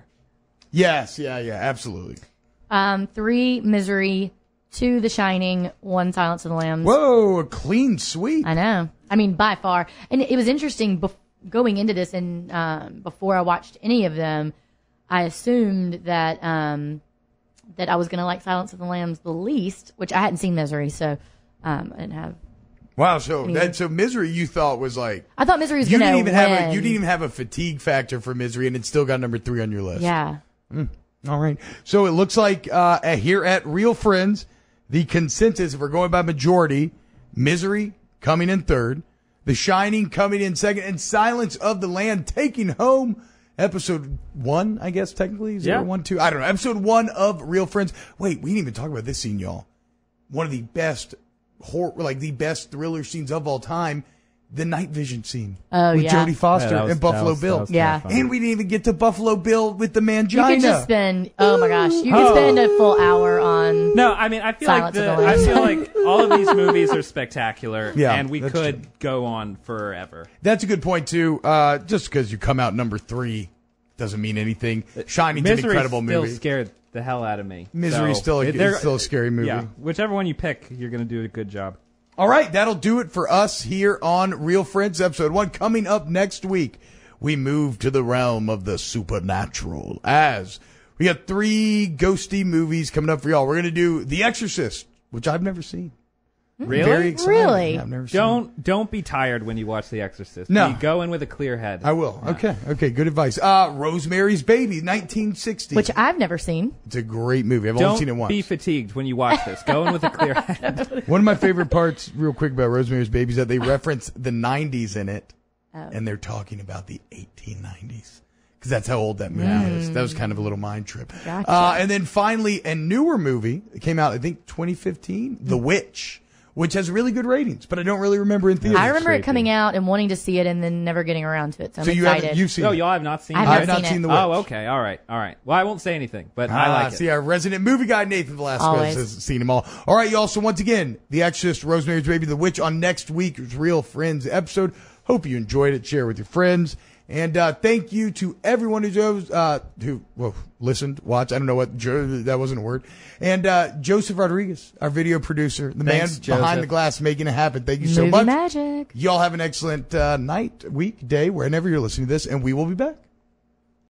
Yes, yeah, yeah, absolutely. Um, three, Misery. Two, The Shining. One, Silence of the Lambs. Whoa, a clean sweep. I know. I mean, by far. And it was interesting bef- going into this, and um, before I watched any of them, I assumed that um, that I was going to like Silence of the Lambs the least, which I hadn't seen Misery, so um, I didn't have. Wow, so that so Misery you thought was like I thought Misery was you going to didn't win. even have a you didn't even have a fatigue factor for Misery, and it still got number three on your list. Yeah. All right. So it looks like uh, here at Real Friends, the consensus, if we're going by majority, Misery coming in third, The Shining coming in second, and Silence of the Land taking home episode one, I guess, technically. Zero, Yeah. one, two. I don't know. Episode one of Real Friends. Wait, we didn't even talk about this scene, y'all. One of the best horror, like the best thriller scenes of all time. The night vision scene Oh, with yeah. Jodie Foster Yeah, that was- and Buffalo that was- Bill. that was Yeah. terrifying. And we didn't even get to Buffalo Bill with the You mangina. could just spend, oh my gosh, you could spend a full hour on. No, I mean, I feel Silence like of the, the I Lambs. feel like all of these movies are spectacular, Yeah, and we that's could true. go on forever. That's a good point too. Uh, just because you come out number three doesn't mean anything. Shining's an Misery incredible still movie. scared the hell out of me. Misery's So, still a, it- they're- it's still a scary movie. Yeah, whichever one you pick, you're going to do a good job. All right, that'll do it for us here on Real Friends episode one. Coming up next week, we move to the realm of the supernatural as we got three ghosty movies coming up for y'all. We're going to do The Exorcist, which I've never seen. Really? Very exciting. Really? Yeah, I've never seen it. Don't don't be tired when you watch The Exorcist. No. You go in with a clear head. I will. Okay. Okay. Good advice. Uh, Rosemary's Baby, nineteen sixty. Which I've never seen. It's a great movie. I've Don't only seen it once. be fatigued when you watch this. Go in with a clear head. One of my favorite parts, real quick, about Rosemary's Baby is that they reference the nineties in it, Oh. and they're talking about the eighteen nineties. Because that's how old that movie is. That was kind of a little mind trip. Gotcha. Uh, and then finally, a newer movie. It came out, I think, twenty fifteen. The Witch, which has really good ratings, but I don't really remember in theaters. I remember it creepy. coming out and wanting to see it and then never getting around to it. So I'm So you haven't, excited. you've seen Oh, it. y'all have not seen I've it? never I've not seen it. seen The Witch. Oh, okay. All right. All right. Well, I won't say anything, but I Ah, like it. see, our resident movie guy, Nathan Velasquez, Always. has seen them all. All right, y'all. So once again, The Exorcist, Rosemary's Baby, The Witch on next week's Real Friends episode. Hope you enjoyed it. Share it with your friends. And uh, thank you to everyone who chose, uh, who well, listened, watched. I don't know what jo- that wasn't a word. And uh, Joseph Rodriguez, our video producer, the Thanks, man behind Joseph. the glass, making it happen. Thank you so Movie much. magic. Y'all have an excellent uh, night, week, day, whenever you're listening to this, and we will be back.